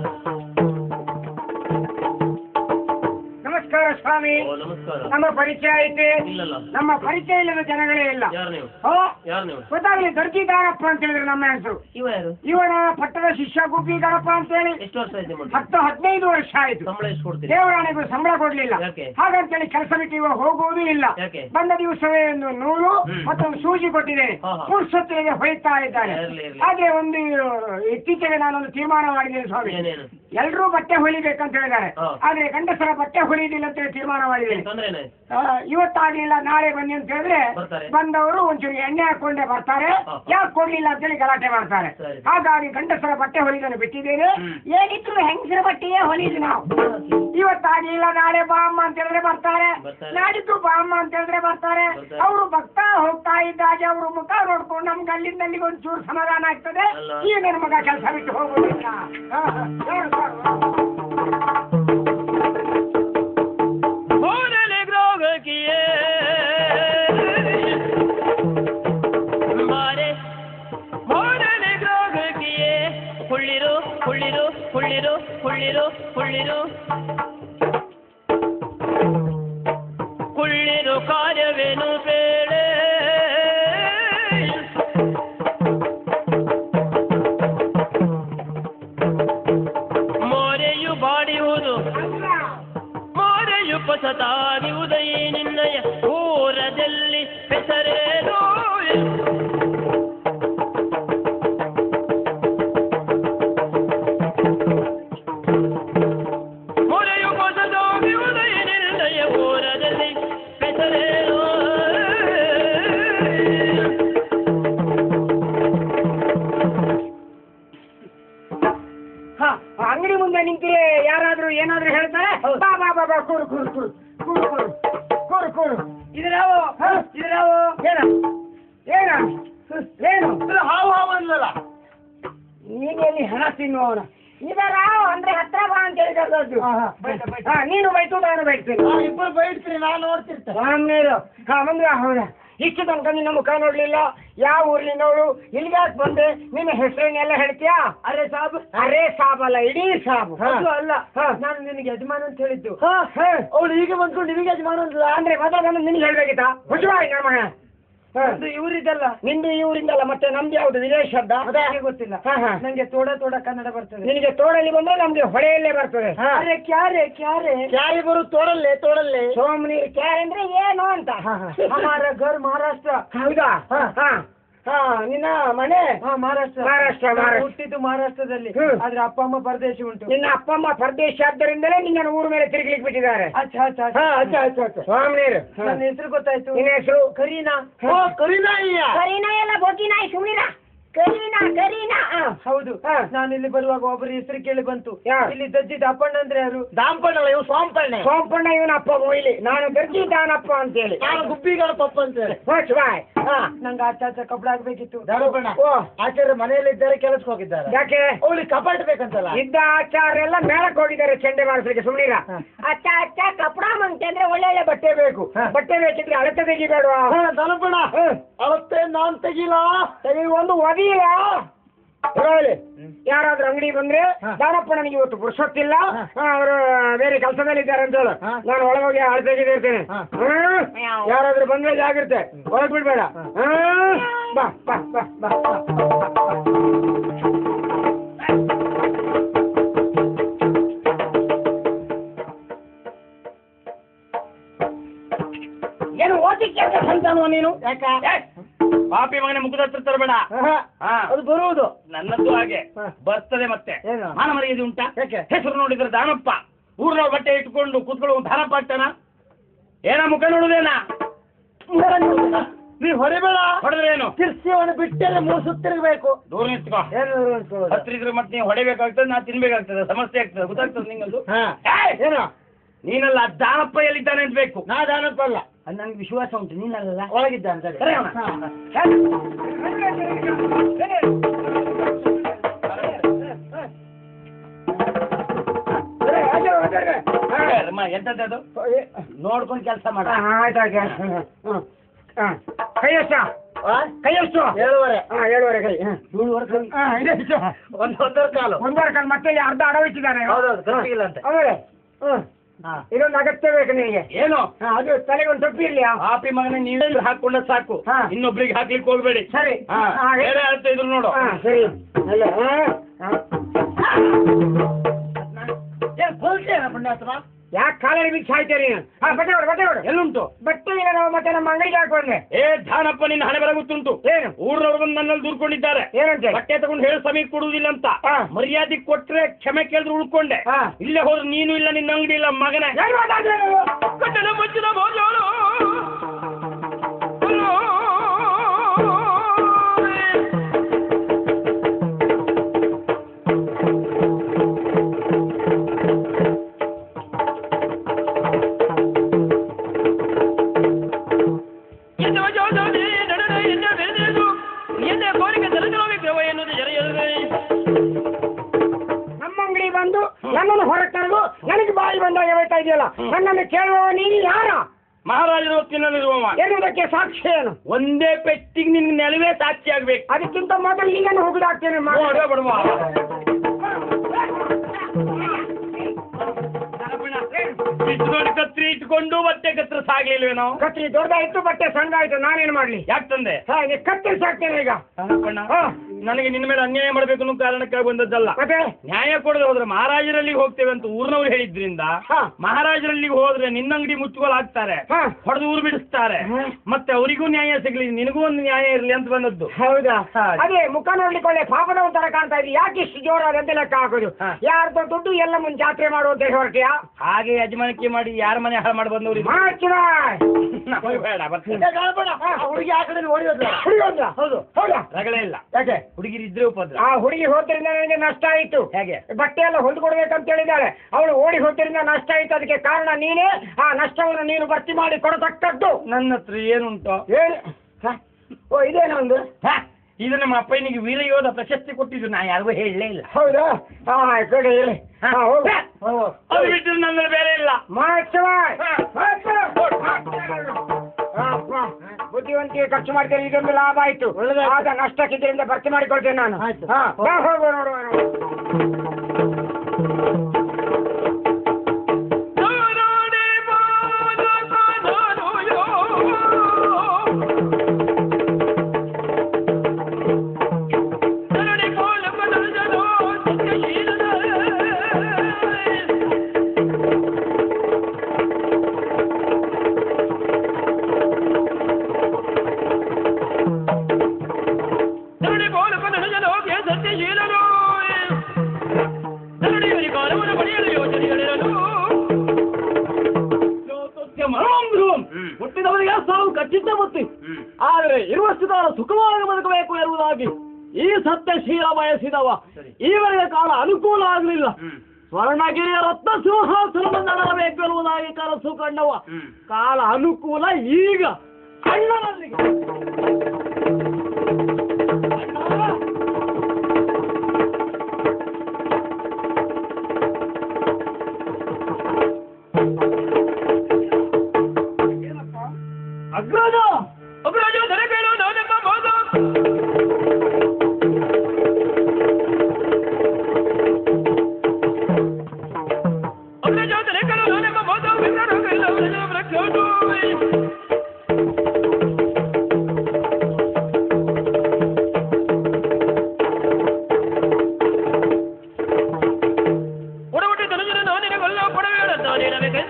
ನಮಸ್ಕಾರ ಸ್ವಾಮಿ. ನಮಸ್ಕಾರ. ನಮ್ಮ ಪರಿಚಯ ಐತೆ? ಇಲ್ಲಲ್ಲ. ನಮ್ಮ ಪರಿಚಯ ಇಲ್ಲದ ಜನಗಳೇ ಇಲ್ಲ. ಯಾರು ನೀವು? ಓ, ಯಾರು ನೀವು? ಗೊತ್ತಾಗ್ಲಿ, ದರ್ಜಿದಾರಪ್ಪ ಅಂತ ಹೇಳಿದ್ರೆ ನಮ್ಮ ಹೆಸರು. ಇವ ಯಾರು? ಇವನ ಪಟ್ಟದ ಶಿಷ್ಯ ಗುಬ್ಬಿದಾರಪ್ಪ ಅಂತ ಹೇಳಿ. ಎಷ್ಟು ವರ್ಷ ಆಯ್ತು ನಿಮ್ಮದು? 10-15 ವರ್ಷ ಆಯ್ತು. ಸಂಬಳ ಎಷ್ಟು ಕೊಡ್ತೀರಿ? ದೇವರಾಣೆಗೂ ಸಂಬಳ ಕೊಡ್ಲಿಲ್ಲ. ಯಾಕೆ? ಹಾಗಂತೇಳಿ ಕೆಲಸ ಬಿಟ್ಟು ಇವ ಹೋಗುವುದೂ ಇಲ್ಲ. ಯಾಕೆ? ಬಂದ ದಿವಸವೇ ಒಂದು ನೂಲು ಮತ್ತೊಂದು ಸೂಜಿ ಕೊಟ್ಟಿದ್ದೇನೆ. ಹಾ, ಹಾ. ಪುರುಷೊತ್ತಿಗೆ ಹೊಯ್ತಾ ಇದ್ದಾರೆ. ಇರ್ಲಿ, ಇರ್ಲಿ. ಹಾಗೆ ಒಂದು ಇತ್ತೀಚೆಗೆ ನಾನೊಂದು ತೀರ್ಮಾನ ಮಾಡಿದ್ದೇನೆ ಸ್ವಾಮಿ. ಏನೇನು? ಎಲ್ರೂ ಬಟ್ಟೆ ಹೊಲಿಬೇಕಂತ ಹೇಳಿದ್ದಾರೆ. ಹಾ. ಆದ್ರೆ ಗಂಡಸರ ಬಟ್ಟೆ ಹೊಲಿದಿಲ್ಲ ಅಂತ ಹೇಳಿ ತೀರ್ಮಾನ ಮಾಡಿದ್ದೇನೆ. ತೊಂದ್ರೆ ಏನಾಯ್ತು? ಇವತ್ತಾಗ್ಲಿಲ್ಲ, ನಾಳೆ ಬನ್ನಿ ಅಂತ ಹೇಳಿದ್ರೆ ಬರ್ತಾರೆ. ಬಂದವರು ಒಂಚೂರು ಎಣ್ಣೆ ಹಾಕೊಂಡೇ ಬರ್ತಾರೆ. ಹಾ. ಯಾಕೆ ಕೊಡ್ಲಿಲ್ಲ ಅಂತ ಹೇಳಿ ಗಲಾಟೆ ಮಾಡ್ತಾರೆ. ಸರಿ. ಹಾಗಾಗಿ ಗಂಡಸರ ಬಟ್ಟೆ ಹೊಲಿದನ್ನು ಬಿಟ್ಟಿದ್ದೇನೆ. ಏನಿದ್ರು ಹೆಂಗಸರ ಬಟ್ಟೆಯೇ ಹೊಲಿದು ನಾವು. ಇವತ್ತಾಗ್ಲಿಲ್ಲ, ನಾಳೆ ಬಾ ಅಮ್ಮ ಅಂತ ಹೇಳಿದ್ರೆ ಬರ್ತಾರೆ. ಬರ್ತಾರೆ. ನಾಡಿದ್ದು ಬಾ ಅಮ್ಮ ಅಂತ ಹೇಳಿದ್ರೆ ಬರ್ತಾರೆ. ಬರ್ತಾರೆ. ಅವರು ಭಕ್ತ ಹೋಗ್ತಾ ಇದ್ದಾಗೆ ಅವರು ಮುಖ ನೋಡ್ಕೊಂಡು ನಮ್ಗೆ ಅಲ್ಲಿಂದ ಅಲ್ಲಿಗೆ ಒಂಚೂರು ಸಮಾಧಾನ ಆಗ್ತದೆ. ಅಲ್ಲ. ಈಗ ನನ್ನ ಮಗ ಕೆಲಸ ಬಿಟ್ಟು ಹೋಗುದಿಲ್ಲ. ಹೇಳು ಸರ್. ಹೋದಲೆ ಗ್ರೋಗಕ್ಕಿಯೇ ಮಾರೆ ಹೋದಲೆ ಗ್ರೋಗಕ್ಕಿಯೇ ಕುಳ್ಳಿರು ಕುಳ್ಳಿರು ಕುಳ್ಳಿರು ಕುಳ್ಳಿರು ಕುಳ್ಳಿರು ಕುಳ್ಳಿರು ಕಾರ್ಯವೇನು ಬೇಳೆ ಮೋರೆಯು ಬಾಡಿಯುವುದು ಮೋರೆಯು ಪಸತಾಗಿ ಉದಯ ನಿನ್ನಯ ಊರದಲ್ಲಿ ಹೆಸರೇನೋ ಮೋರೆಯು ಪಸತಾಗಿ ಉದಯ ನಿನ್ನಯ ಊರದಲ್ಲಿ ಹೆಸರೇನೋ. ಅಂಗಡಿ ಮುಂದೆ ನಿಂತಿರೆ ಯಾರಾದ್ರೂ ಏನಾದ್ರೂ ಹೇಳ್ತಾರೆ. ಬಾ ಬಾ ಬಾ ಬಾ, ಕೂರು ಕೂರು ಕೂರು ಕೂರು ಕೂರು ಕೂರು ಕೂರು. ಇದ್ರಾವು ಇದ್ರಾವು ಏನ ಏನ ಏನು ಹಾವು ಹಾವು ಅಲ್ಲಲ್ಲ. ನೀನೆಲ್ಲಿ ಹಣ ತಿನ್ನುವವನ? ಇದರ ಅಂದ್ರೆ ಹತ್ರ ಬಾ ಅಂತ ಹೇಳಿದ್ದು. ನೀನು ಬೈತು, ನಾನು ಬೈತೀನಿ. ಇಬ್ಬರು ಬೈಡ್ತೀರಿ, ನಾನು ನೋಡ್ತಿರ್ತೇನೆ. ಮಂಗ ಹೌದ? ಇಷ್ಟು ತನಕ ನಿನ್ನ ಮುಖ ನೋಡ್ಲಿಲ್ಲ. ಯಾವ ಊರ್ಲಿನವಳು? ಇಲ್ಲಿಗೆ ಯಾಕೆ ಬಂದೆ? ನಿನ್ನ ಹೆಸರನ್ನೆಲ್ಲ ಹೇಳ್ತೀಯಾ? ಅರೆ ಸಾಬ್, ಅರೇ ಸಾಬ್ ಅಲ್ಲ, ಇಡೀ ಸಾಬ್. ಅದು ಅಲ್ಲ. ಹಾ. ನಾನು ನಿನಗೆ ಯಜಮಾನ ಅಂತ ಹೇಳಿದ್ದು. ಹಾ. ಅವಳು ಈಗ ಬಂದ್ಕೊಂಡು ನಿನಗೆ ಯಜಮಾನ ಅಂತ ಅಂದ್ರೆ ಮೊದಲು ನಿನ್ಗೆ ಹೇಳ್ಬೇಕಿತ್ತಾ? ಹುಚ್ಚುವಾಯ್ ನನ್ನ ಮಗ. ಇವರಿದ್ದಲ್ಲ. ನಿಂದು ಇವರಿಂದಲ್ಲ, ಮತ್ತೆ ನಮ್ದು ಯಾವ್ದು ವಿದೇಶದ್ದ? ನನಗೆ ಗೊತ್ತಿಲ್ಲ. ನಂಗೆ ತೋಡ ಕನ್ನಡ ಬರ್ತದೆ. ನಿನಗೆ ತೋಡಲ್ಲಿ ಬಂದ್ರೆ ನಮ್ಗೆ ಹೊಳೆಯಲ್ಲೇ ಬರ್ತದೆ. ಅರೆ ಕ್ಯಾರೆ ಕ್ಯಾರಿ ಬರು ತೋಡಲ್ಲೇ ಸೋಮನೀರ್ ಕ್ಯಾರೆ ಅಂದ್ರೆ ಏನು ಅಂತ. ಹಮಾರ ಘರ್ ಮಹಾರಾಷ್ಟ್ರ. ಹೌದಾ? ನಿನ್ನ ಮನೆ ಮಹಾರಾಷ್ಟ್ರ. ಮಹಾರಾಷ್ಟ್ರ. ಹುಟ್ಟಿದ್ದು ಮಹಾರಾಷ್ಟ್ರದಲ್ಲಿ. ಆದ್ರೆ ಅಪ್ಪ ಅಮ್ಮ ಪರದೇಶಿ ಉಂಟು. ನಿನ್ನ ಅಪ್ಪ ಅಮ್ಮ ಪರದೇಶ ಆದ್ದರಿಂದಲೇ ನಿನ್ನ ಊರ ಮೇಲೆ ತಿರುಗ್ಲಿಕ್ಕೆ ಬಿಟ್ಟಿದ್ದಾರೆ. ಅಚ್ಚಾ. ಸ್ವಾಮಿನೀರು. ನನ್ನ ಹೆಸರು ಗೊತ್ತಾಯ್ತು. ನಿನ್ನ ಹೆಸರು? ಕರೀನಾ. ಕರೀನಾ ಎಲ್ಲ ಬೋಕಿನಾಯಿ ಸುಮ್ನಿರ. ಕರೀನಾ. ಹೌದು. ನಾನು ಇಲ್ಲಿ ಬರುವಾಗ ಒಬ್ಬರ ಹೆಸರು ಕೇಳಿ ಬಂತು. ಇಲ್ಲಿ ದಜ್ಜಿದ ಅಪ್ಪಣ್ಣ ಅಂದ್ರೆ ಯಾರು? ದಾಂಪಣ್ಣಲ್ಲ, ಇವ್ ಸೋಂಪಣ್ಣ ಇವನ ಅಪ್ಪ ಮೊಯ್ಲಿ. ನಾನು ದರ್ಜಿ ದಾನಪ್ಪ ಅಂತೇಳಿ. ನಾನು ಗುಬ್ಬಿಗಳ ಪಪ್ಪ ಅಂತೇಳಿ. ನಂಗೆ ಆಚಾಚ ಕಬ್ಬಳ ಆಗ್ಬೇಕಿತ್ತು. ಆಚಾರ್ಯ ಮನೆಯಲ್ಲಿ ಇದ್ದಾರೆ, ಕೆಲಸಕ್ಕೆ ಹೋಗಿದ್ದಾರೆ. ಯಾಕೆ? ಅವಳಿಗೆ ಕಪಾಟ್ ಬೇಕಂತಲ್ಲ. ಇದ್ದ ಆಚಾರ್ಯ ಎಲ್ಲ ಮೇಳಕ್ಕೆ ಹೋಗಿದ್ದಾರೆ ಚೆಂಡೆ ಮಾಡಿಸ್ಲಿಕ್ಕೆ. ಸುಮ್ನಿರ. ಅಚ್ಚ ಕಪಡ ಮಂತಂದ್ರೆ ಒಳ್ಳೆ ಬಟ್ಟೆ ಬೇಕು. ಬಟ್ಟೆ ಬೇಕಿದ್ರೆ ಅಳತೆ ತೆಗಿಬೇಡವಾ? ದನಪಣ ಅವತ್ತೇ ನಾನ್ ತೆಗಿಲ್ಲ. ಒಂದು ಒದಿಲ್ಲ. ಯಾರಾದ್ರೂ ಅಂಗಡಿ ಬಂದ್ರೆ ದಾನಪ್ಪ ನನಗೆ ಇವತ್ತು ಪುರುಷೊತ್ತಿಲ್ಲ, ಅವರು ಬೇರೆ ಕೆಲಸದಲ್ಲಿ ಇದ್ದಾರೆ ಅಂತ ಹೇಳು. ನಾನು ಒಳಗೋಗಿ ಅಳತೆಗಿದ್ದು ಇರ್ತೇನೆ. ಯಾರಾದ್ರೂ ಬಂದ್ರೆ ಜಾಗ್ರತೆ, ಒಳಗ್ ಬಿಡ್ಬೇಡ. ಬಾ ಬಾ ಬಾ ಬಾ. ಏನು ಓದಿಕ್ಕೆ ಅಂತ ಸಂತಾನವ ನೀನು? ಪಾಪಿ ಮಗನ ಮುಖದ ಹತ್ರ ತರಬೇಡ. ಅದು ಬರುವುದು ನನ್ನದ್ದು ಹಾಗೆ ಬರ್ತದೆ. ಮತ್ತೆ ಏನು? ಮಾನ ಮರ್ಯಾದೆ ಉಂಟಾ? ಯಾಕೆ? ಹೆಸರು ನೋಡಿದ್ರೆ ದಾನಪ್ಪ, ಊರ್ನ ಬಟ್ಟೆ ಇಟ್ಕೊಂಡು ಕೂತ್ಕೊಳ್ಳೋ ದಾನಪ್ಪ ಆಗ್ತಾನ? ಏನ ಮುಖ ನೋಡುದೇನಾ? ನೀವು ಹೊಡಿಬೇಡ. ಹೊಡೆದ್ರೆ ಏನು? ತಿರ್ಸಿಯವನು ಬಿಟ್ಟರೆ 3 ಸುತ್ತು ತಿರುಗಬೇಕು. ದೂರ ನಿಂತ್ಕೋ. ಹತ್ತಿರ ಮತ್ತೆ ನೀವು ಹೊಡೆಬೇಕಾಗ್ತದೆ, ನಾ ತಿನ್ಬೇಕಾಗ್ತದೆ, ಸಮಸ್ಯೆ ಆಗ್ತದೆ. ಗೊತ್ತಾಗ್ತದೆ ನಿಂಗದು? ಏನು ನೀನಲ್ಲ ದಾನಪ್ಪ ಎಲ್ಲಿದ್ದಾನೆ ಅಂತ ಬೇಕು. ನಾ ದಾನಪ್ಪ ಅಲ್ಲ, ಅದು ನನಗೆ ವಿಶ್ವಾಸ ಉಂಟು. ನೀನಲ್ಲ ಒಳಗಿದ್ದಾನೆ. ಸರಿ ಅವನ. ಎಂತದ್ದು ನೋಡ್ಕೊಂಡು ಕೆಲಸ ಮಾಡ. ಕೈ ಎಷ್ಟು? ಕೈ ಎಷ್ಟು? 7.5. 7.5 ಕೈ. 7.5 ಒಂದೂವರೆ ಕಾಲು. 1.5 ಕಾಲು. ಮತ್ತೆ ಅರ್ಧ ಅಡವಿಟ್ಟಿದ್ದಾನೆ. ಹೌದೌದು, ಗೊತ್ತಿಲ್ಲ ಅಂತ. ಆಮೇಲೆ ಇದೊಂದು ಅಗತ್ಯ ಬೇಕು ನಿನಗೆ. ಏನು? ಅದು ತಲೆಗೆ ಒಂದು ಟೊಪ್ಪಿ ಇರ್ಲಿಯಾ? ಆಪಿ ಮಗನ ನೀವೇ ಹಾಕೊಂಡ ಸಾಕು, ಇನ್ನೊಬ್ರಿಗೆ ಹಾಕ್ಲಿಕ್ಕೆ ಹೋಗ್ಬೇಡಿ. ಸರಿ. ಬೇರೆ ಹೇಳ್ತಾ ಇದ್ರು ನೋಡು. ಸರಿ. ಅಲ್ಲ ಯಾಕೆ ಕಾಲಲ್ಲಿ ಬಿಚ್ಚಿ ಸಾಯ್ತೀರಿ? ಬಟ್ಟೆ ಕೊಡು. ಎಲ್ಲುಂಟು ಬಟ್ಟೆ ಇಲ್ಲ, ನಾವು ಮತ್ತೆ ನಮ್ಮ ಅಂಗಡಿಗೆ ಹಾಕೊಂಡೆ. ಧಾನಪ್ಪ ನಿನ್ನ ಹಣೆ ಬರ ಗೊತ್ತುಂಟು. ಏನು? ಊರಿನವ್ರು ಬಂದು ನನ್ನಲ್ಲಿ ದೂರ್ಕೊಂಡಿದ್ದಾರೆ. ಏನಂತೆ? ಬಟ್ಟೆ ತಗೊಂಡು ಹೇಳಿ ಸಮೀಪ ಕೊಡುವುದಿಲ್ಲ ಅಂತ. ಮರ್ಯಾದೆ ಕೊಟ್ರೆ ಕ್ಷಮೆ ಕೇಳಿದ್ರೆ ಉಳ್ಕೊಂಡೆ. ಇಲ್ಲೇ ಹೋದ್ರೆ ನೀನು ಇಲ್ಲ, ನಿನ್ನ ಅಂಗಡಿ ಇಲ್ಲ ಮಗನೇ. ಕಟ್ಟಡ ಮುಚ್ಚಿದ ಮೋಜೋಳು ನನ್ನನ್ನು ಹೊರಗೆ ತರಲು ನನಗೆ ಬಾಯಿ ಬಂದಾಗ ಹೇಳ್ತಾ ಇದೆಯಲ್ಲ, ನನ್ನನ್ನು ಕೇಳುವ ನೀನು ಯಾರ? ಮಹಾರಾಜರ ಹೊತ್ತಿನಲ್ಲಿರುವವ ಎನ್ನುವುದಕ್ಕೆ ಸಾಕ್ಷಿ ಏನು? ಒಂದೇ ಪೆಟ್ಟಿಗೆ ನಿನ್ಗೆ ನೆಲವೇ ಸಾಕ್ಷಿ ಆಗ್ಬೇಕು. ಅದಕ್ಕಿಂತ ಮೊದಲು ನಿನ್ನನ್ನು ಹೋಗಿದಾಗ್ತೇನೆ. ನೋಡಿ ಕತ್ರಿ ಇಟ್ಕೊಂಡು ಬಟ್ಟೆ ಕತ್ರ ಸಾಗ್ಲಿಲ್ವೇನೋ? ಕತ್ರಿ ದೊಡ್ಡದಾಯ್ತು, ಬಟ್ಟೆ ಸಣ್ಣ ಆಯ್ತು, ನಾನೇನು ಮಾಡ್ಲಿ? ಯಾಕೆ ತಂದೆ? ಕತ್ತರಿಸಿ ಹಾಕ್ತೇನೆ ಈಗ. ನನಗೆ ನಿನ್ನ ಮೇಲೆ ಅನ್ಯಾಯ ಮಾಡಬೇಕು ಅನ್ನೋ ಕಾರಣಕ್ಕಾಗಿ ಬಂದದ್ದಲ್ಲ. ಮತ್ತೆ ನ್ಯಾಯ ಕೊಡದೆ ಹೋದ್ರೆ ಮಹಾರಾಜರಲ್ಲಿಗೆ ಹೋಗ್ತೇವೆ ಅಂತ ಊರಿನವ್ರು ಹೇಳಿದ್ರಿಂದ ಮಹಾರಾಜರಲ್ಲಿಗೆ ಹೋದ್ರೆ ನಿನ್ನ ಅಂಗಡಿ ಮುಚ್ಚುಗೋಲು ಹಾಕ್ತಾರೆ, ಹೊಡೆದು ಊರು ಬಿಡಿಸ್ತಾರೆ. ಮತ್ತೆ ಅವರಿಗೂ ನ್ಯಾಯ ಸಿಗ್ಲಿ, ನಿನಗೂ ಒಂದು ನ್ಯಾಯ ಇರ್ಲಿ ಅಂತ ಬಂದದ್ದು. ಹೌದಾ? ಅದೇ ಮುಖ ನೋಡ್ಲಿಕ್ಕೆ ಒಳ್ಳೆ ಪಾಪದ ಒಂಥರ ಕಾಣ್ತಾ ಇದೆ. ಯಾಕೆ ಇಷ್ಟು ಜೋರಾದಂತೆ ಲೆಕ್ಕ ಹಾಕೋದು? ಯಾರ್ದೋ ದುಡ್ಡು ಎಲ್ಲ ಮುಂದೆ ಜಾತ್ರೆ ಮಾಡುವಂತ ಹೊರಟಿಯಾ? ಹಾಗೆ ಯಜಮಾನಿಕೆ ಮಾಡಿ ಯಾರ ಮನೆ ಹಾಳು ಮಾಡಿ ಬಂದವ್ರು ಬೇಡ. ಹುಡುಗಿ ಆ ಕಡೆ ಓಡಿಯೋದ್ರ. ಹೌದು. ಹೌದಾ? ರಗಳೇ ಇಲ್ಲ. ಯಾಕೆ? ಹುಡುಗಿರು ಇದ್ರೆ ಉಪದ್ರ. ಆ ಹುಡುಗಿ ಹೋದ್ರಿಂದ ನನಗೆ ನಷ್ಟ ಆಯಿತು. ಹೇಗೆ? ಬಟ್ಟೆ ಎಲ್ಲ ಹೊಂದ್ಕೊಡ್ಬೇಕಂತ ಹೇಳಿದ್ದಾಳೆ. ಅವಳು ಓಡಿ ಹೋದ್ರಿಂದ ನಷ್ಟ ಆಯಿತು. ಅದಕ್ಕೆ ಕಾರಣ ನೀನೇ. ಆ ನಷ್ಟವನ್ನು ನೀನು ಭರ್ತಿ ಮಾಡಿ ಕೊಡತಕ್ಕದ್ದು. ನನ್ನ ಹತ್ರ ಏನುಂಟು? ಏನು? ಓ, ಇದೇನೊಂದು. ಇದು ನಮ್ಮ ಅಪ್ಪನಿಗೆ ವೀರಯೋಧ ಪ್ರಶಸ್ತಿ ಕೊಟ್ಟಿದ್ದು, ನಾ ಯಾರಿಗೂ ಹೇಳಲೇ ಇಲ್ಲ. ಹೌದಾ? ಕೊಡಿ. ಅದು ಬಿಟ್ಟು ನನ್ನ ಬೇರೆ ಇಲ್ಲ. ಬುದ್ಧಿವಂತಿಗೆ ಖರ್ಚು ಮಾಡ್ತೇನೆ. ಇದೊಂದು ಲಾಭ ಆಯ್ತು. ಆಗ ನಷ್ಟಕ್ಕಿದ್ದರಿಂದ ಭರ್ತಿ ಮಾಡಿಕೊಳ್ತೇನೆ ನಾನು. ಹೋಗುವ ನೋಡುವ. ಹುಟ್ಟಿದವರಿಗೆ ಸಾವು ಖಚಿತ ಗೊತ್ತಿ, ಆದರೆ ಇರುವಷ್ಟು ಕಾಲ ಸುಖವಾಗಿ ಬದುಕಬೇಕು ಎನ್ನುವುದಾಗಿ ಈ ಸತ್ಯಶೀಲ ಬಯಸಿದವ. ಈವರೆಗೆ ಕಾಲ ಅನುಕೂಲ ಆಗಲಿಲ್ಲ. ಸ್ವರ್ಣಗಿರಿಯ ರತ್ನ ಸಿಂಹಾಸನವನ್ನು ನಡೆಯಬೇಕು ಎನ್ನುವುದಾಗಿ ಕನಸು ಕಂಡವ. ಕಾಲ ಅನುಕೂಲ ಈಗ ಅಣ್ಣನಲ್ಲಿ. ಅಗ್ರಜ ಅಗ್ರಜ ದೊರೆಬೇಡ ನಾನೆಂಬ ಮೋದ ಅಗ್ರಜ ದೊರೆಬೇಡ ನಾನೆಂಬ ಮೋದ ವಿಕ್ರಮಗಲ್ಲ ಬ್ರಹ್ಮೋದು ಒಡವಟ್ಟಿ ಧನುಜನ ನಾನಿನ ಗಲ್ಲ ಪಡಬೇಡ ನಾನೇನಬೇಕೆಂದ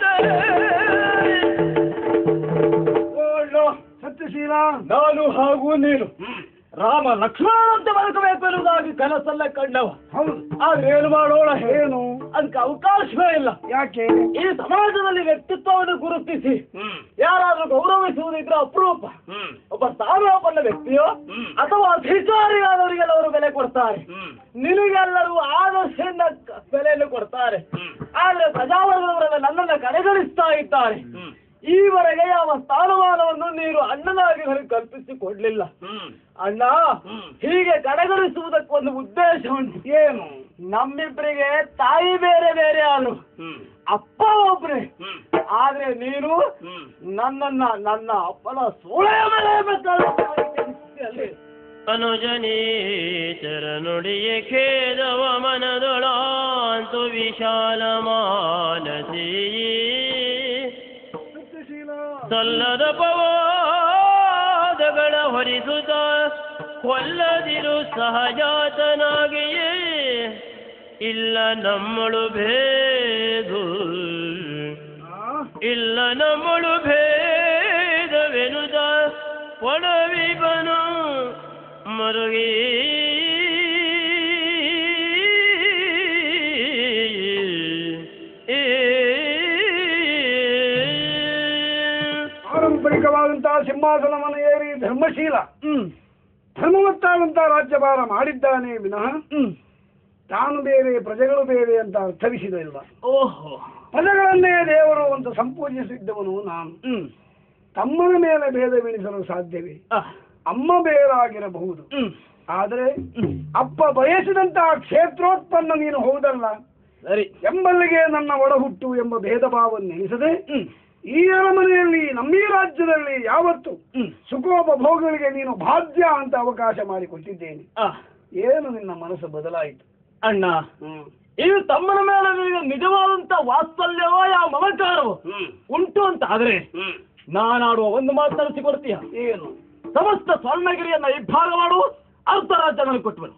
ಸತ್ಯಶೀಲ, ನಾನು ಹಾಗೂ ನೀನು ರಾಮ ಲಕ್ಷ್ಮಣಂತೆ ಬದುಕಬೇಕು ಎನ್ನುವುದಾಗಿ ಕನಸಲ್ಲೇ ಕಂಡವ. ಹೌದು. ಆದ್ರೆ ಏನು ಮಾಡೋಣ? ಏನು ಅದಕ್ಕೆ ಅವಕಾಶವೇ ಇಲ್ಲ. ಯಾಕೆ? ಈ ಸಮಾಜದಲ್ಲಿ ವ್ಯಕ್ತಿತ್ವವನ್ನು ಗುರುತಿಸಿ ಯಾರಾದ್ರೂ ಗೌರವಿಸುವುದಿದ್ರೆ ಅಪರೂಪ. ಒಬ್ಬ ಸಾರ್ವಜನಿಕ ವ್ಯಕ್ತಿಯೋ ಅಥವಾ ಅಧಿಕಾರಿಯಾದವರಿಗೆಲ್ಲ ಅವರು ಬೆಲೆ ಕೊಡ್ತಾರೆ, ನಿನಗೆಲ್ಲರೂ ಆದರ್ಶದಿಂದ ಬೆಲೆಯನ್ನು ಕೊಡ್ತಾರೆ. ಆದ್ರೆ ಪ್ರಜಾವರ್ಗದವರೆಲ್ಲ ನನ್ನನ್ನ ಕಡೆಗಣಿಸ್ತಾ ಇದ್ದಾರೆ. ಈವರೆಗೆ ಯಾವ ಸ್ಥಾನಮಾನವನ್ನು ನೀನು ಅಣ್ಣನಾಗಿ ನನಗೆ ಕಲ್ಪಿಸಿಕೊಡ್ಲಿಲ್ಲ. ಅಣ್ಣ, ಹೀಗೆ ಕಡೆಗಣಿಸುವುದಕ್ಕೊಂದು ಉದ್ದೇಶ ಉಂಟು. ಏನು? ನಮ್ಮಿಬ್ಬರಿಗೆ ತಾಯಿ ಬೇರೆ ಬೇರೆ ಅಲ್ಲ, ಅಪ್ಪ ಒಬ್ರೆ. ಆದ್ರೆ ನೀನು ನನ್ನ ಅಪ್ಪನ ಸೋಳೆಯ ಮೇಲೆ ಅನುಜನೀತರ ನುಡಿಯ ಖೇದವ ಮನದೊಳಾಂತು ವಿಶಾಲ ಮಾನಸಿ ಸಲ್ಲದ ಪವಾದಗಳ ಹೊರಿಸುತ್ತ ಕೊಲ್ಲದಿರು ಸಹಜಾತನಾಗಿಯೇ ಇಲ್ಲ ನಮ್ಮಳು ಭೇದು ಇಲ್ಲ ನಮ್ಮಳು ಭೇದವೆನುದ ಒಡವಿಬನು ಮರುಗಿ ಪಾರಂಪರಿಕವಾದಂತಹ ಸಿಂಹಾಸನವನ್ನು ಏರಿ ಧರ್ಮಶೀಲ ಧರ್ಮವತ್ತಾದಂತಹ ರಾಜ್ಯಭಾರ ಮಾಡಿದ್ದಾನೆ ವಿನಃ ತಾನು ಬೇರೆ ಪ್ರಜೆಗಳು ಬೇರೆ ಅಂತ ಅರ್ಥವಿಸಿದಲ್ವ. ಓಹೋ, ಪ್ರಜೆಗಳನ್ನೇ ದೇವರು ಅಂತ ಸಂಪೂಜಿಸಿದ್ದವನು ನಾನು. ತಮ್ಮನ ಮೇಲೆ ಭೇದವೆಣಿಸಲು ಸಾಧ್ಯವೇ? ಅಮ್ಮ ಬೇರಾಗಿರಬಹುದು, ಆದರೆ ಅಪ್ಪ ಬಯಸಿದಂತಹ ಕ್ಷೇತ್ರೋತ್ಪನ್ನ ನೀನು ಹೌದಲ್ಲ. ಸರಿ, ಎಂಬಲ್ಲಿಗೆ ನನ್ನ ಒಡಹುಟ್ಟು ಎಂಬ ಭೇದ ಭಾವವನ್ನು ಎನಿಸದೆ ಈ ಅರಮನೆಯಲ್ಲಿ ನಮ್ಮೀ ರಾಜ್ಯದಲ್ಲಿ ಯಾವತ್ತು ಸುಖೋಪಭೋಗಗಳಿಗೆ ನೀನು ಬಾಧ್ಯ ಅಂತ ಅವಕಾಶ ಮಾಡಿಕೊಟ್ಟಿದ್ದೇನೆ. ಏನು ನಿನ್ನ ಮನಸ್ಸು ಬದಲಾಯಿತು? ಅಣ್ಣ, ಇದು ತಮ್ಮನ ಮೇಲೆ ನಿನಗೆ ನಿಜವಾದಂತ ವಾತ್ಸಲ್ಯವೋ ಯಾವ ಮಮಕಾರವೋ ಉಂಟು ಅಂತ ಆದ್ರೆ ನಾನಾಡುವ ಒಂದು ಮಾತು ನಡೆಸಿಕೊಡ್ತೀಯ. ಏನು? ಸಮಸ್ತ ಸ್ವರ್ಣಗಿರಿಯನ್ನ ಇಬ್ಬಾಗ ಮಾಡು, ಅರ್ಧ ರಾಜ್ಯ ನನಗೆ ಕೊಟ್ಟರು.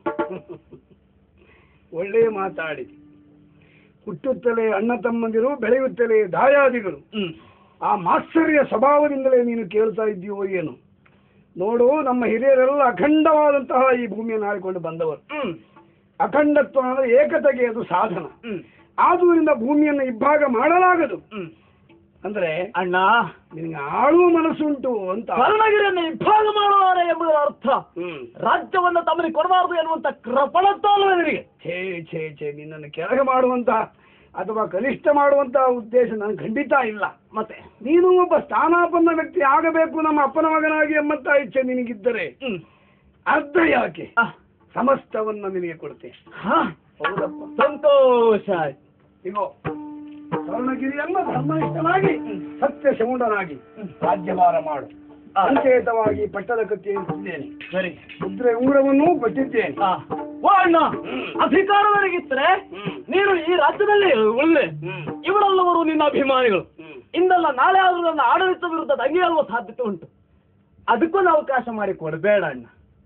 ಒಳ್ಳೆಯ ಮಾತಾಡಿ. ಹುಟ್ಟುತ್ತಲೇ ಅಣ್ಣ ತಮ್ಮಂದಿರು, ಬೆಳೆಯುತ್ತಲೇ ದಾಯಾದಿಗಳು. ಆ ಮಾತ್ಸರ್ಯ ಸ್ವಭಾವದಿಂದಲೇ ನೀನು ಕೇಳ್ತಾ ಇದ್ದೀಯೋ ಏನು? ನೋಡು, ನಮ್ಮ ಹಿರಿಯರೆಲ್ಲ ಅಖಂಡವಾದಂತಹ ಈ ಭೂಮಿಯನ್ನು ಆಳಿಕೊಂಡು ಬಂದವರು. ಅಖಂಡತ್ವ ಅಂದರೆ ಏಕತೆಗೆ ಅದು ಸಾಧನ. ಆದುದರಿಂದ ಭೂಮಿಯನ್ನು ಇಬ್ಬಾಗ ಮಾಡಲಾಗದು. ಅಂದ್ರೆ ಅಣ್ಣ, ನಿನಗೆ ಆಳುವ ಮನಸ್ಸುಂಟು ಅಂತ. ಸ್ವರ್ಣಗಿರಿಯನ್ನು ಇಬ್ಬಾಗ ಮಾಡುವವರೇ ಎಂಬುದರ ಅರ್ಥ ರಾಜ್ಯವನ್ನು ತಮ್ಮನಿಗೆ ಕೊಡಬಾರದು ಎನ್ನುವಂತ ಕೃಪಣತ್ವವೇ ನಿನಗೆ. ಛೇ ಛೇ ಛೇ, ನಿನ್ನನ್ನು ಕೆಳಗೆ ಮಾಡುವಂತಹ ಅಥವಾ ಕನಿಷ್ಠ ಮಾಡುವಂತಹ ಉದ್ದೇಶ ನನಗೆ ಖಂಡಿತ ಇಲ್ಲ. ಮತ್ತೆ ನೀನು ಒಬ್ಬ ಸ್ಥಾನಾಪನ್ನ ವ್ಯಕ್ತಿ ಆಗಬೇಕು ನಮ್ಮ ಅಪ್ಪನ ಮಗನಾಗಿ ಎಂಬಂತ ಇಚ್ಛೆ ನಿನಗಿದ್ದರೆ ಅರ್ಧ ಯಾಕೆ ಸಮಸ್ತವನ್ನ ನಿನಗೆ ಕೊಡ್ತೇನೆ. ಹೌದಪ್ಪ, ಸಂತೋಷ ಆಯ್ತು. ಇಗೋ, ಸ್ವರ್ಣಗಿರಿಯನ್ನ ಧರ್ಮನಿಷ್ಠನಾಗಿ ಸತ್ಯ ಶಮುಂಡನಾಗಿ ರಾಜ್ಯಭಾರ ಮಾಡು. ಸಂಕೇತವಾಗಿ ಪಟ್ಟದ ಕತ್ತಿಯನ್ನು ತಂದೇನೆ. ಸರಿ, ಮುದ್ರೆ ಉಂಗುರವನ್ನು ಕೊಟ್ಟಿದ್ದೇನೆ. ಓ ಅಣ್ಣ, ಅಧಿಕಾರವರೆಗಿದ್ರೆ ನೀನು ಈ ರಾಜ್ಯದಲ್ಲಿ ಒಳ್ಳೆ ಇವರೆಲ್ಲವರು ನಿನ್ನ ಅಭಿಮಾನಿಗಳು. ಇಂದಲ್ಲ ನಾಳೆ ಆದ್ರೂ ನನ್ನ ಆಡಳಿತ ವಿರುದ್ಧ ದಂಗೆ ಆಗುವ ಸಾಧ್ಯತೆ ಉಂಟು. ಅದಕ್ಕೊಂದು ಅವಕಾಶ ಮಾಡಿ ಕೊಡಬೇಡ ಅಣ್ಣ.